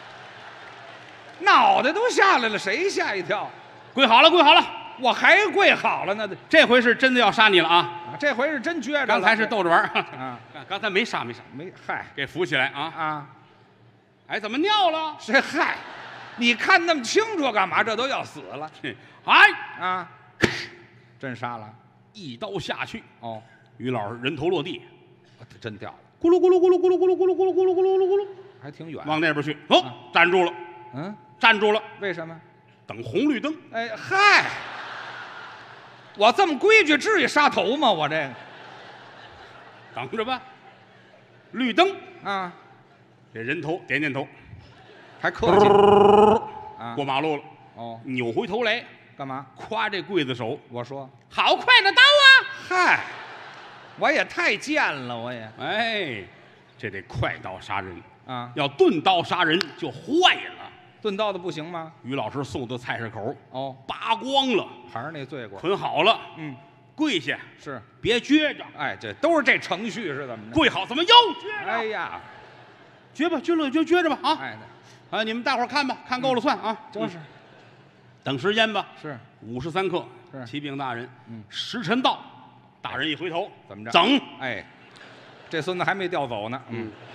脑袋都下来了，谁吓一跳？ 跪好了，跪好了， 我还跪好了呢。 这回是真的要杀你了啊！ 这回是真撅着了， 刚才是逗着玩啊， 刚才没杀， 嗨， 给扶起来啊啊！ 哎，怎么尿了？ 谁嗨？你看那么清楚干嘛？这都要死了！ 哎啊，真杀了， 一刀下去。 哦， 于老师人头落地， 真掉了， 咕噜咕噜咕噜咕噜咕噜咕噜咕噜咕噜咕噜咕噜， 还挺远， 往那边去。哦，站住了。站住了。 为什么？ 等红绿灯。 哎嗨，我这么规矩，至于杀头吗？我这个等着吧。绿灯啊， 这人头点点头， 还客气啊，过马路了。 哦， 扭回头来干嘛？ 夸这刽子手。 我说好快的刀啊！ 嗨，我也太贱了，我也哎，这得快刀杀人啊， 要钝刀杀人就坏了。 钝刀的不行吗？ 于老师送到菜市口， 哦， 扒光了， 还是那罪过， 捆好了，跪下， 是别撅着， 哎，这都是这程序是怎么着？ 跪好，怎么又撅着？ 哎呀， 撅吧，撅了就撅着吧啊！ 哎， 你们大伙儿看吧，看够了算啊， 就是等时间吧， 是 53刻， 是启禀大人，时辰到，大人一回头， 怎么着？ 整， 哎，这孙子还没调走呢，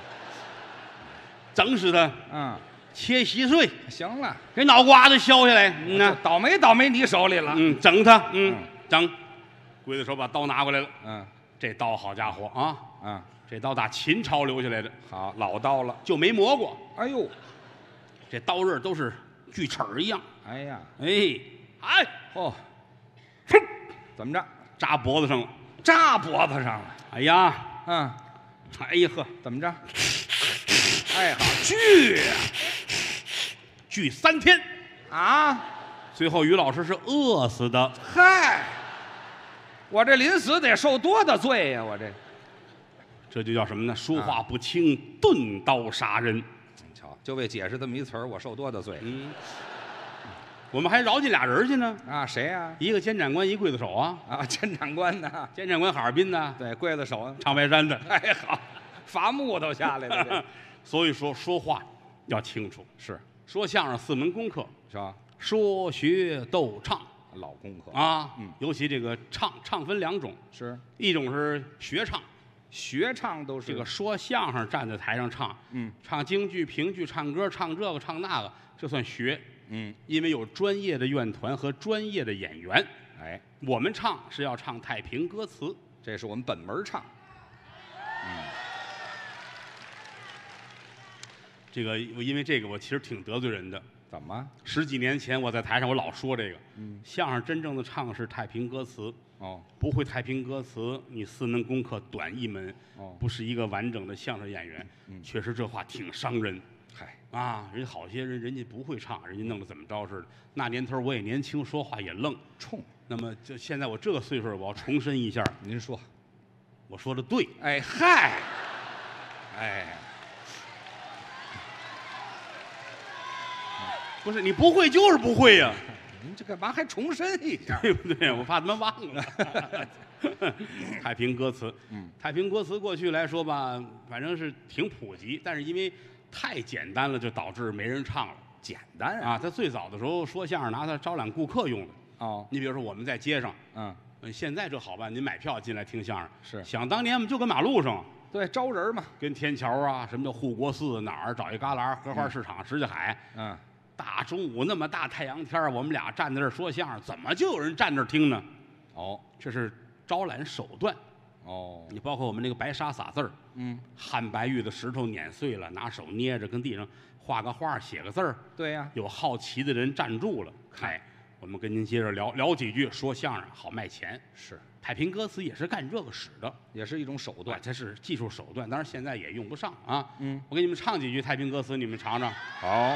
整死他，切稀碎， 行了， 给脑瓜子削下来， 倒霉倒霉你手里了， 整他，整，刽子手把刀拿过来了，这刀好家伙啊，这刀打秦朝留下来的， 好老刀了， 就没磨过， 哎呦， 这刀刃都是锯齿儿一样， 哎呀， 哎， 哦，怎么着？ 扎脖子上了， 扎脖子上了， 哎呀，哎呀呵， 怎么着？哎好，锯呀， 锯3天啊！ 最后于老师是饿死的。 嗨，我这临死得受多大罪呀！我这就叫什么呢？说话不清，钝刀杀人。 你瞧，就为解释这么一词儿，我受多大罪？ 我们还饶进俩人去呢。 啊，谁呀？ 一个监斩官，一刽子手啊。 监斩官呢？ 监斩官哈尔滨的， 对，刽子手长白山的。 哎好，伐木都下来了。 所以说话要清楚， 是说相声4门功课是吧？ 说学逗唱， 老功课啊。尤其这个唱分2种， 是一种是学唱， 学唱都是这个说相声站在台上唱，唱京剧、评剧、唱歌，唱这个唱那个，这算学。因为有专业的院团和专业的演员。 哎， 我们唱是要唱太平歌词， 这是我们本门唱。 这个因为这个我其实挺得罪人的。 怎么 ？10几年前我在台上我老说这个，相声真正的唱是太平歌词。不会太平歌词，你4门功课短1门，不是一个完整的相声演员。确实这话挺伤人。 嗨人好些人人家不会唱，人家弄得怎么着似的。那年头我也年轻，说话也愣冲。 那么就现在我这个岁数，我要重申一下， 您说， 我说的对。 哎嗨，哎。 不是你不会就是不会呀， 您这干嘛还重申一下？ 对不对？我怕他们忘了。太平歌词，太平歌词过去来说吧，反正是挺普及，但是因为太简单了，就导致没人唱了。 简单啊！他最早的时候说相声拿它招揽顾客用的。你比如说我们在街上，现在这好办，您买票进来听相声是。 想当年我们就跟马路上， 对，招人嘛， 跟天桥啊，什么叫护国寺哪儿找一旮旯，荷花市场、石家海，大中午那么大太阳天我们俩站在这儿说相声，怎么就有人站那儿听呢？这是招揽手段。你包括我们那个白沙撒字儿，汉白玉的石头碾碎了，拿手捏着，跟地上画个画，写个字儿。 对呀， 有好奇的人站住了，我们跟您接着聊几句，说相声好卖钱。 是， 太平歌词也是干这个使的， 也是一种手段， 它是技术手段，当然现在也用不上啊。我给你们唱几句太平歌词，你们尝尝。 好。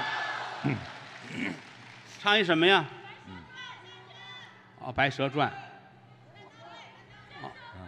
唱一什么呀？《白蛇传》。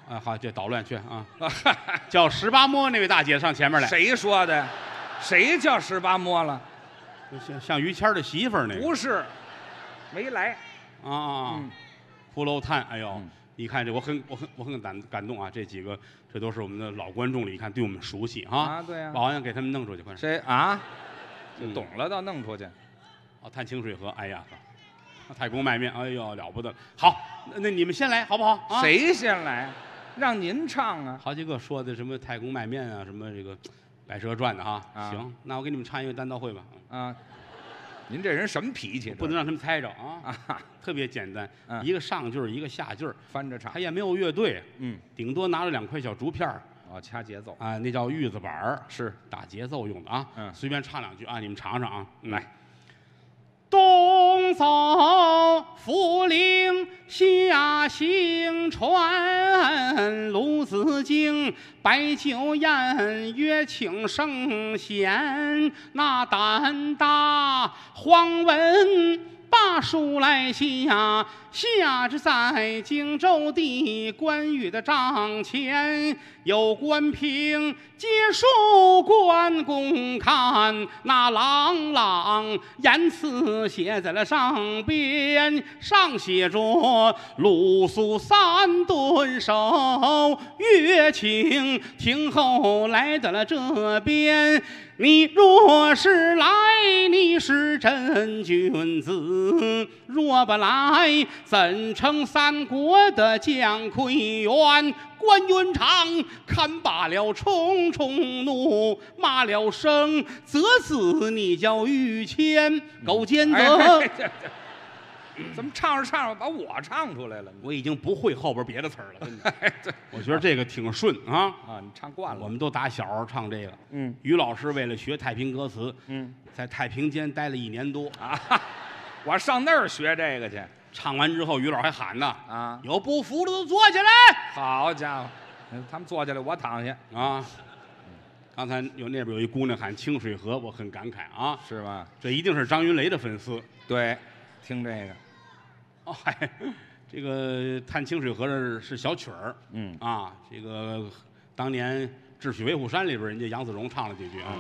啊，好，这捣乱去啊！叫18摸那位大姐上前面来。 谁说的？谁叫18摸了？ 像于谦的媳妇儿那个。 不是，没来。 啊，骷髅炭，哎呦，你看这我很感动啊！这几个这都是我们的老观众了，一看对我们熟悉啊。 啊，对呀。 保安给他们弄出去，快点。 谁啊？就懂了，倒弄出去。 哦，探清水河，哎呀，太公卖面，哎呦，了不得！好，那你们先来好不好？啊、 谁先来？让您唱啊！ 好几个说的什么太公卖面啊，什么这个《白蛇传》的哈。行，那我给你们唱一个单刀会吧。 啊，您这人什么脾气？ 不能让他们猜着啊！特别简单，一个上句儿，一个下句儿， 翻着唱。 他也没有乐队，顶多拿了2块小竹片儿。 哦，掐节奏啊，那叫玉子板儿， 是打节奏用的啊。随便唱2句啊，你们尝尝啊。 来， 东走涪陵下行船，鲁子敬摆酒宴，乐庆圣贤。那胆大黄文把书来下，下至在荆州地关羽的帐前，有关平接书关公看，那朗朗言辞写在了上边，上写着鲁肃3顿手，乐庆听后来到了这边。你若是来，你是真君子；若不来，怎称三国的将魁元？关云长看罢了，冲冲怒，骂了声，责死你叫于谦，狗奸贼！ 怎么唱着唱着把我唱出来了？ 我已经不会后边别的词儿了，真的。我觉得这个挺顺啊。 啊，你唱惯了。 我们都打小唱这个。于老师为了学太平歌词，在太平间待了1年多啊。我上那儿学这个去。 唱完之后，于老师还喊呢啊， 有不服的都坐起来。 好家伙，他们坐下来，我躺下啊。刚才那边有一姑娘喊清水河，我很感慨啊， 是吧？ 这一定是张云雷的粉丝。 对，听这个。 哦，嗨，这个探清水河是小曲儿，这个当年《智取威虎山》里边，人家杨子荣唱了几句啊。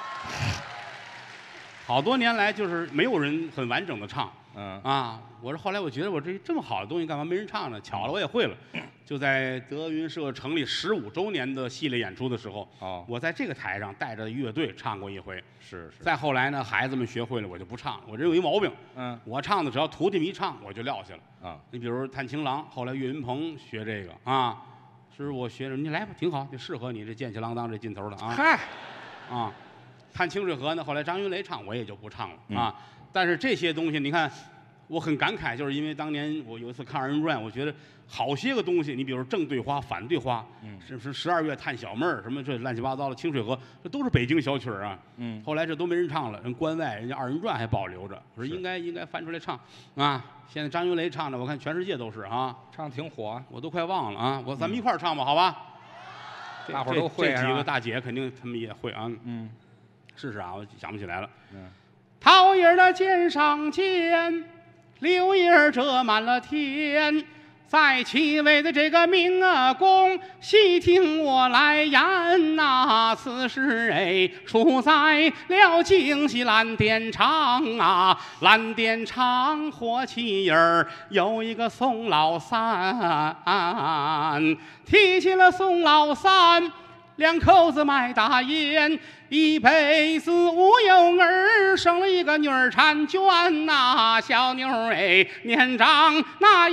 好多年来就是没有人很完整的唱，我说后来我觉得我这么好的东西干嘛没人唱呢？巧了，我也会了。就在德云社成立15周年的系列演出的时候，我在这个台上带着乐队唱过一回。 是。 再后来呢，孩子们学会了，我就不唱了。我这有一毛病，我唱的只要徒弟们一唱，我就撂下了。你比如《探情郎》，后来岳云鹏学这个啊，是我学着，你来吧，挺好，就适合你这健气郎当这劲头的啊。 嗨， 啊，探清水河呢，后来张云雷唱，我也就不唱了啊。但是这些东西，你看，我很感慨，就是因为当年我有一次看2人转，我觉得好些个东西，你比如正对花、反对花，是12月探小妹儿，什么这乱七八糟的清水河，这都是北京小曲儿啊。后来这都没人唱了，人关外人家2人转还保留着，我说应该翻出来唱啊。现在张云雷唱的，我看全世界都是啊， 唱挺火， 我都快忘了啊。咱们一块儿唱吧，好吧？ 大伙儿都会。 这几个大姐肯定他们也会啊。试试啊，我想不起来了。桃叶的肩上尖，柳叶遮满了天。在七位的这个明宫，细听我来言呐，此事出在了京西蓝靛厂啊。蓝靛厂火器儿有一个宋老三，提起了宋老三，2口子卖大烟，一辈子无有儿，生了一个女儿婵娟呐。小妞年长那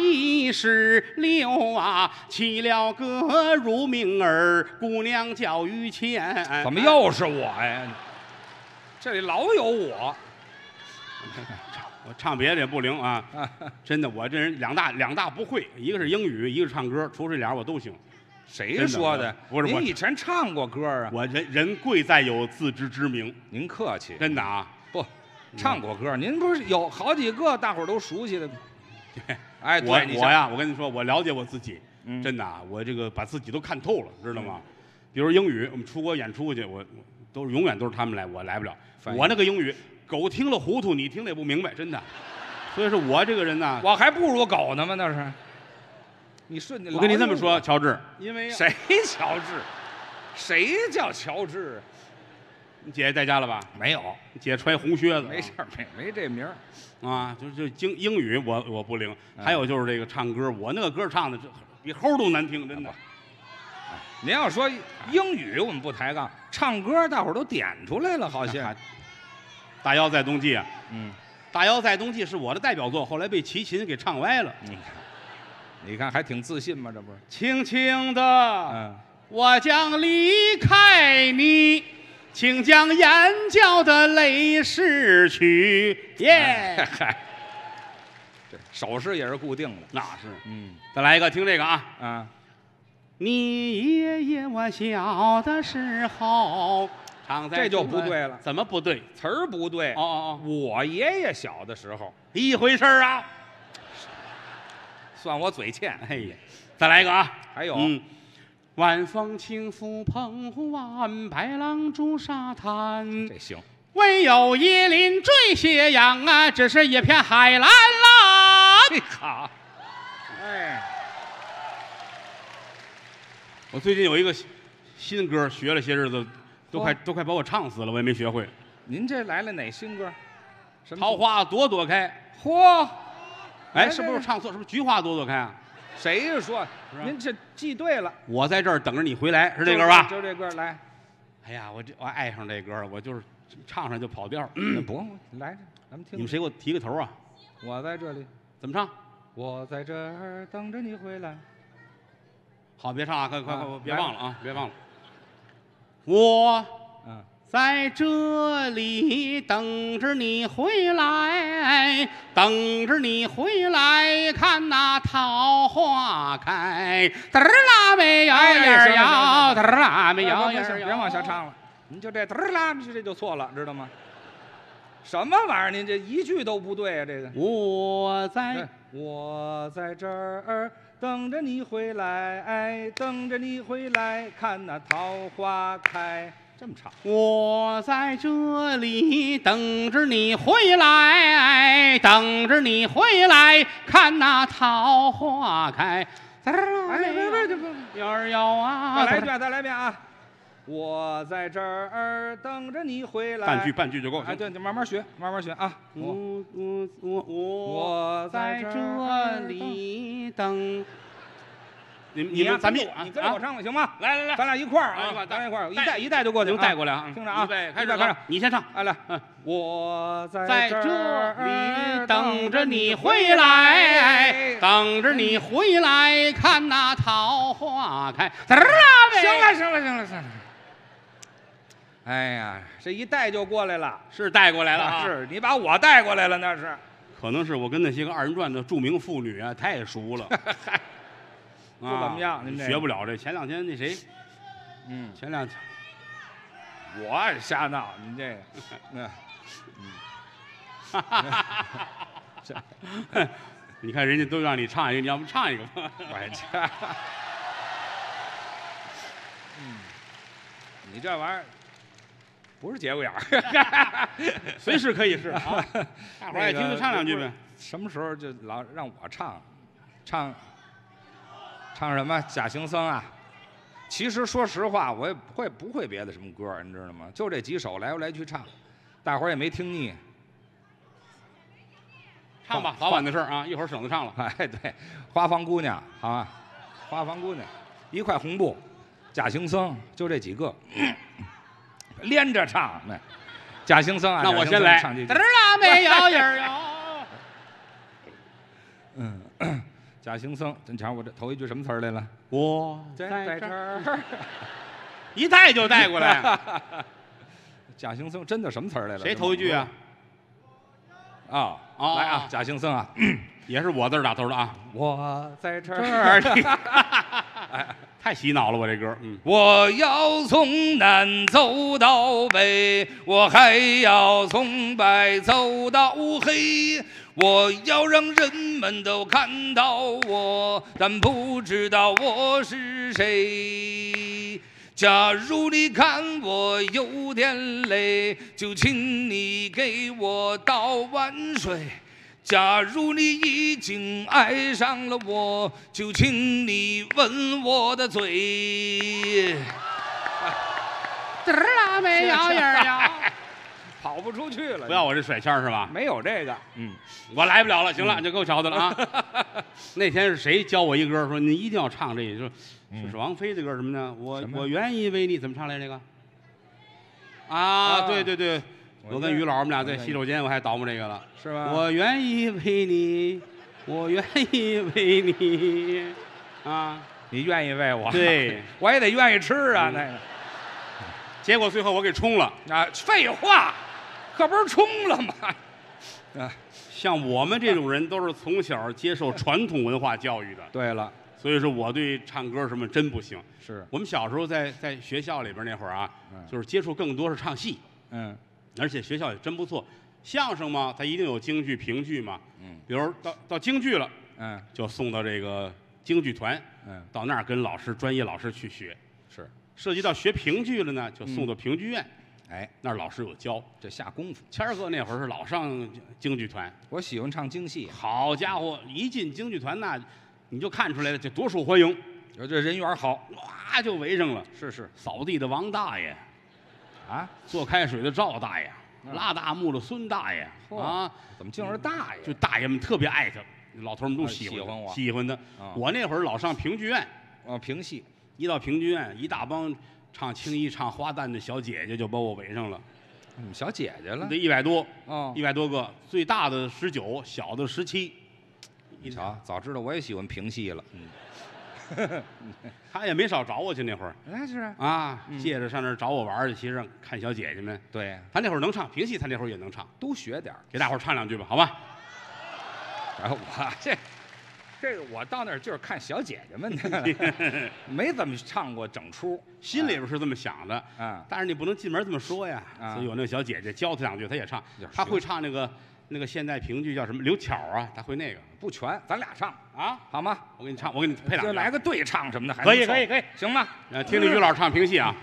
16啊，起了个乳名儿，姑娘叫于谦。 怎么又是我呀？这里老有我。 我唱别的也不灵啊，真的，我这人两大不会，一个是英语，一个是唱歌，除这俩我都行。 谁说的？ 不是， 您以前唱过歌啊？ 我人贵在有自知之明。 您客气， 真的啊， 不，唱过歌。您不是有好几个大伙儿都熟悉的吗？哎， 我呀，我跟你说，我了解我自己，真的啊，我这个把自己都看透了，知道吗？比如英语，我们出国演出去，我都永远都是他们来，我来不了。我那个英语，狗听了糊涂，你听了也不明白，真的。所以说我这个人呢， 我还不如狗呢吗？那是。 你顺着。 我跟你这么说，乔治，因为谁乔治？谁叫乔治？ 你姐姐在家了吧？ 没有， 姐穿红靴子。 没事儿，没这名儿。 啊，就英语我不灵，还有就是这个唱歌，我那个歌唱的这比齁都难听，真的。 您要说英语，我们不抬杠，唱歌大伙儿都点出来了，好像。 大腰在冬季啊，大腰在冬季是我的代表作，后来被齐秦给唱歪了。 你看还挺自信嘛，这不是？ 轻轻的，我将离开你，请将眼角的泪拭去。耶， 嗨，这手势也是固定的， 那是。再来一个，听这个啊。你爷爷我小的时候，唱在这就不对了。 怎么不对？ 词儿不对。我爷爷小的时候一回事啊。 算我嘴欠。 哎呀，再来一个啊。 还有， 晚风轻拂澎湖湾，白浪逐沙滩。 这行。 唯有椰林缀斜阳啊，只是一片海蓝蓝。 好。哎。 我最近有一个新歌，学了些日子，都快把我唱死了，我也没学会。 您这来了哪新歌？ 桃花朵朵开。 嚯！ 哎，是不是唱错？是不是菊花朵朵开啊？ 谁说？您这记对了。 我在这儿等着你回来，是这歌吧？ 就这歌来。 哎呀，我爱上这歌了，我就是唱上就跑调。 不用来着，咱们听。 你们谁给我提个头啊？ 我在这里。 怎么唱？ 我在这儿等着你回来。 好，别唱啊！快，别忘了啊！别忘了。我在这里等着你回来，等着你回来，看那桃花开。嘚儿啦没摇呀摇，嘚儿啦没摇呀摇。 别往下唱了，您就这嘚儿啦，这就错了，知道吗？什么玩意儿？您这一句都不对啊！这个。 我在这儿。等着你回来，等着你回来，看那桃花开。这么唱。 我在这里等着你回来，等着你回来，看那桃花开。 别摇儿摇啊！ 再来一遍啊！我在这儿等着你回来。 半句就够。 对，就慢慢学啊！ 我在这里等。你们咱们你跟着我唱了行吗？ 来， 咱俩一块儿啊！咱俩一块儿，一带就过去， 能带过来啊！ 听着啊， 开始，你先唱。 来，我在这里等着你回来，等着你回来，看那桃花开。 行了。哎呀，这一带就过来了， 是带过来了啊！ 是你把我带过来了，那是。 可能是我跟那些个二人转的著名妇女啊太熟了。 不怎么样，您这学不了这。前两天那谁，前两天我瞎闹，您这个，你看人家都让你唱一个，你要不唱一个吧？ 你这玩意儿不是节骨眼儿， 随时可以是啊。大伙儿爱听就唱两句呗。 什么时候就老让我唱什么假行僧啊？其实说实话，我也不会别的什么歌，你知道吗？就这几首来去唱，大伙儿也没听腻。 唱吧，早晚的事儿啊，一会儿省得唱了。 哎，对，花房姑娘，好吧，花房姑娘，一块红布，假行僧，就这几个，连着唱那。假行僧啊， 那我先来。 嘚儿啦没摇儿摇。假行僧，真瞧我这头一句什么词儿来了？ 我在这儿， 一带就带过来。 假行僧真的什么词儿来了？ 谁头一句啊？ 来啊！假行僧啊， 也是我字打头的啊。 我在这儿， 太洗脑了，我这歌。 我要从南走到北，我还要从白走到黑。我要让人们都看到我，但不知道我是谁。假如你看我有点累，就请你给我倒碗水。 假如你已经爱上了我，就请你吻我的嘴。 嘚儿啊，没摇音儿呀， 跑不出去了。 不要我这甩腔是吧？ 没有这个， 我来不了了。行了，就够瞧的了啊。那天是谁教我一歌，说你一定要唱这个，是王菲的歌什么呢？我愿意为你怎么唱来这个？啊，对对对，我跟于老我们俩在洗手间，我还捣鼓这个了， 是吧？ 我愿意为你，我愿意为你，啊， 你愿意为我？ 对， 我也得愿意吃啊，那个。 结果最后我给冲了啊！废话，可不是冲了吗？啊， 像我们这种人都是从小接受传统文化教育的。 对了， 所以说我对唱歌什么真不行。 是我们小时候在学校里边那会儿啊，就是接触更多是唱戏。而且学校也真不错。相声嘛，它一定有京剧、评剧嘛。比如到京剧了，就送到这个京剧团。到那儿跟专业老师去学。 是。 涉及到学评剧了呢，就送到评剧院。 哎， 那儿老师有教， 这下功夫。 谦儿哥那会儿是老上京剧团， 我喜欢唱京戏。 好家伙，一进京剧团那，你就看出来了，这多受欢迎。 这人缘好， 哇就围上了。 是， 扫地的王大爷， 啊， 做开水的赵大爷，拉大幕的孙大爷，啊， 怎么净是大爷？ 就大爷们特别爱他，老头们都喜欢他。我那会儿老上评剧院， 评戏。 一到评剧院，一大帮唱青衣、唱花旦的小姐姐就把我围上了。 小姐姐了？ 这100多 ，100 多个，最大的19，小的17。 你瞧，早知道我也喜欢评戏了。 他也没少找我去那会儿。 是啊，借着上那儿找我玩去，其实看小姐姐们。 对， 他那会儿能唱评戏，他那会儿也能唱， 都学点给大伙儿唱2句吧，好吧？ 然后我这个我到那儿就是看小姐姐们的，没怎么唱过整出， 心里边是这么想的，但是你不能进门这么说呀。所以有那个小姐姐教他2句，他也唱，他会唱那个现代评剧叫什么刘巧啊，他会那个不全，咱俩唱啊， 好吗？ 我给你唱，我给你配2句， 来个对唱什么的， 可以， 行吗？ 听听于老师唱评戏啊，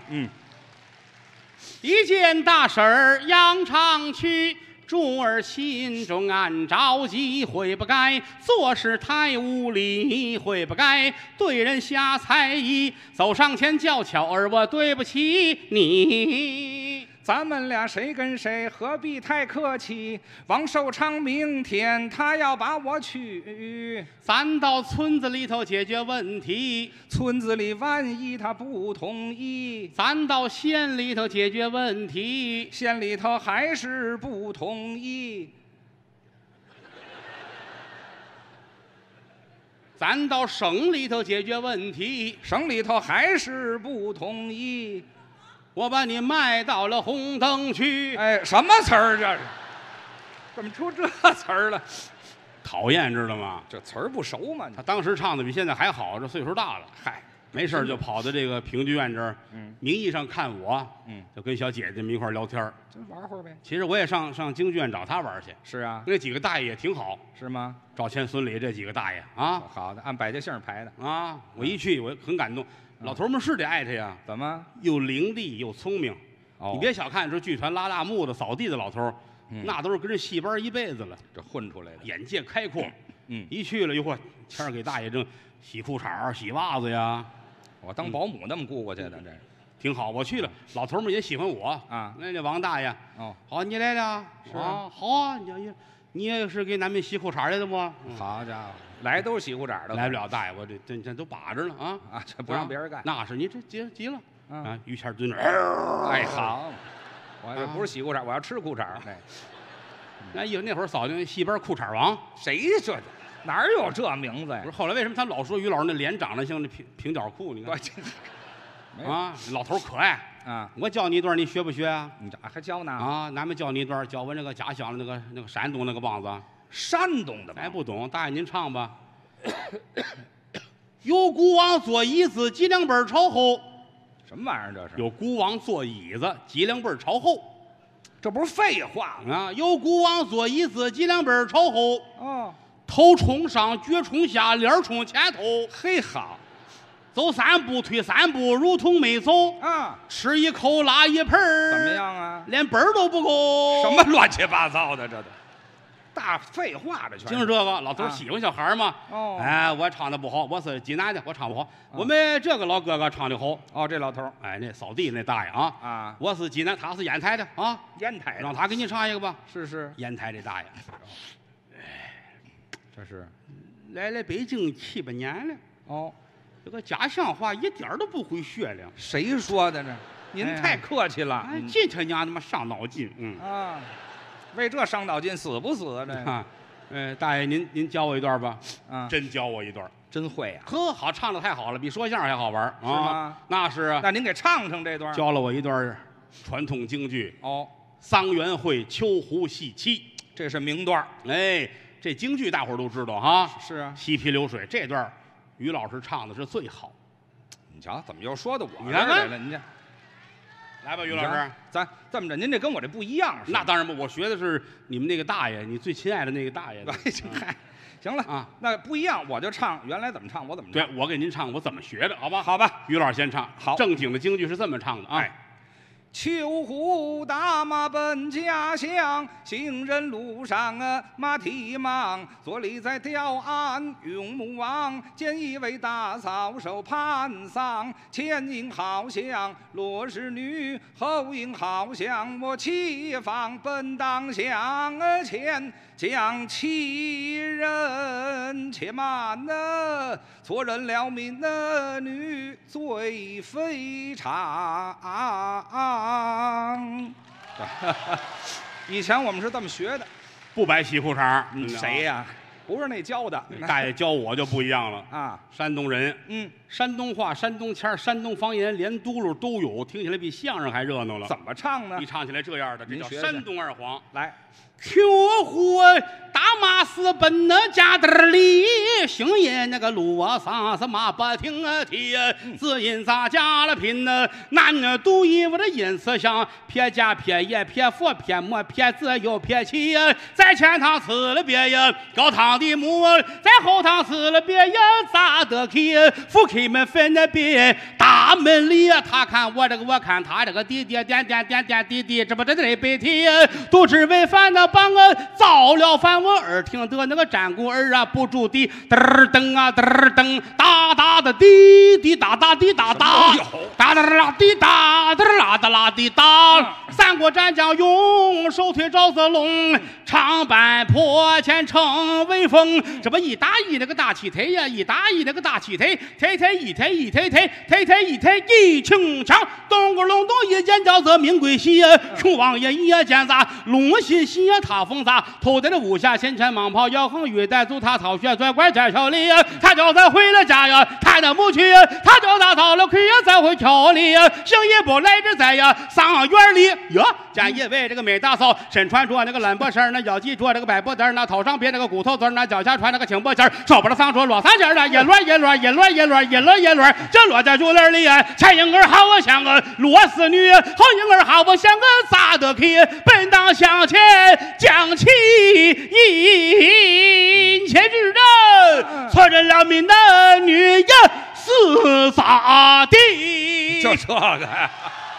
一件大事儿扬长去。众儿心中暗着急，会不该做事太无礼，会不该对人下才艺，走上前叫巧儿，我对不起你。 咱们俩谁跟谁，何必太客气？王寿昌明天他要把我娶， 咱到村子里头解决问题。 村子里万一他不同意， 咱到县里头解决问题。 县里头还是不同意， 咱到省里头解决问题。 省里头还是不同意。 我把你卖到了红灯区。 哎，什么词儿这是？怎么出这词儿了？ 讨厌，知道吗？ 这词儿不熟吗？ 他当时唱的比现在还好，这岁数大了。 嗨， 没事就跑到这个评剧院这儿，名义上看我，就跟小姐姐们一块聊天， 就玩会儿呗。 其实我也上京剧院找他玩去。 是啊， 那几个大爷也挺好， 是吗？ 赵钱孙李这几个大爷啊， 好的，按百家姓排的啊。我一去，我很感动。老头们是得爱他呀， 怎么又伶俐又聪明？你别小看这剧团拉大幕的、扫地的老头，那都是跟着戏班一辈子了， 这混出来的， 眼界开阔。一去了，哟嚯，谦儿给大爷正洗裤衩、洗袜子呀。 我当保姆那么雇过去的，这挺好。我去了，老头们也喜欢我啊。 那王大爷，好，你来了啊？好啊，你也是给咱们洗裤衩来的不？ 好家伙！来都是洗裤衩的， 来不了大爷，我这都把着呢啊！这不让别人干， 那是你这急了啊！于谦蹲着， 哎好，我这不是洗裤衩，我要吃裤衩。 那会儿扫听戏班裤衩王， 谁这哪有这名字呀？ 不是后来为什么他老说于老师那脸长得像那平角裤？你看啊，老头可爱啊！我教你一段，你学不学啊？ 你还教呢？ 啊，咱们教你一段，教我那个家乡的那个山东那个梆子。 山东的， 哎，不懂，大爷您唱吧。有孤王坐椅子，脊梁背朝后。 什么玩意儿这是？ 有孤王坐椅子，脊梁背朝后。 这不是废话吗？ 啊，有孤王坐椅子，脊梁背朝后。 哦， 头冲上，脚冲下，脸冲前头。 嘿好， 走3步，退3步，如同没走。 啊， 吃一口，拉一盆儿。 怎么样啊？ 连本儿都不够。 什么乱七八糟的这都。 大废话，这全净是这个。老头喜欢小孩嘛。 哦， 哎，我唱的不好，我是济南的，我唱不好。我们这个老哥哥唱的好。 哦，这老头， 哎，那扫地那大爷啊，我是济南，他是烟台的啊， 烟台， 让他给你唱一个吧。 是， 烟台这大爷。 哎，这是来北京7、8年了。 哦， 这个家乡话一点都不会学了。 谁说的呢？您太客气了。 哎，今天娘他妈伤脑筋。 为这伤脑筋，死不死啊？这， 大爷您教我一段吧。真教我一段， 真会呀！ 呵，好，唱的太好了，比说相声还好玩， 是吗？ 那是啊。 那您给唱唱这段。 教了我一段传统京剧。 哦， 桑园会秋胡戏妻， 这是名段。 哎，这京剧大伙儿都知道哈。 是啊， 嬉皮流水这段，于老师唱的是最好。 你瞧，怎么又说到我这儿来了？您这。 来吧，于老师， 咱这么着，您这跟我这不一样。 那当然不，我学的是你们那个大爷，你最亲爱的那个大爷。 嗨，行了啊，那不一样，我就唱原来怎么唱，我怎么唱。 对，我给您唱我怎么学的，好吧？ 好吧， 于老师先唱。 好， 正经的京剧是这么唱的啊。 哎，秋胡大马奔家乡，行人路上马蹄忙。坐立在吊鞍云木王，见一位大嫂手盘桑。前迎好像罗氏女，后迎好像我齐芳。本当向前将其人且慢错认了民女最非常。以前我们是这么学的， 不摆西裤衩。 谁呀？不是那教的， 大爷教我就不一样了啊！ 山东人，山东话、山东腔、山东方言，连嘟噜都有，听起来比相声还热闹了。 怎么唱呢？ 一唱起来这样的，这叫山东二黄。 来。 秋胡大马是奔那家的里，星爷那个路上是马不停蹄，只因咱家了拼男独一我的音思想，撇家撇爷撇佛撇魔撇子又撇妻，在前堂吃了别呀高堂的母，在后堂吃了别呀咋得去？夫妻们分那别大门里，他看我这个我看他这个弟弟点弟弟，这不这白提都只为饭的帮造了饭，我耳听得那个战鼓儿啊不住地嘚儿噔啊嘚儿噔，哒哒的滴滴哒哒滴哒哒，哒哒啦滴哒哒啦哒啦滴哒。三国战将勇，手推赵子龙，长坂坡前逞威风。这不一打一那个大气腿呀，一打一那个大气腿，腿一腿一腿腿，腿一腿一轻枪，咚咕隆咚一见叫这名贵喜，穷王爷一见咋龙喜喜他风啥，头戴的五下先前蟒袍，摇横玉带足他草靴拽拐家小里，他叫咱回了家呀，看得不去，他叫他到了亏呀，再回桥里，行一步来着在呀上院里哟，见一位这个美大嫂，身穿着那个蓝布衫，那腰系着这个白布带，那头上别那个骨头钻，那脚下穿那个青布鞋，手把它上着落三件的，一摞，这落在竹林里，前婴儿好我像个罗丝女，后婴儿好我像个咋得去？本当向前将其引前之人，错认了民的女人是咋地？ 就这个。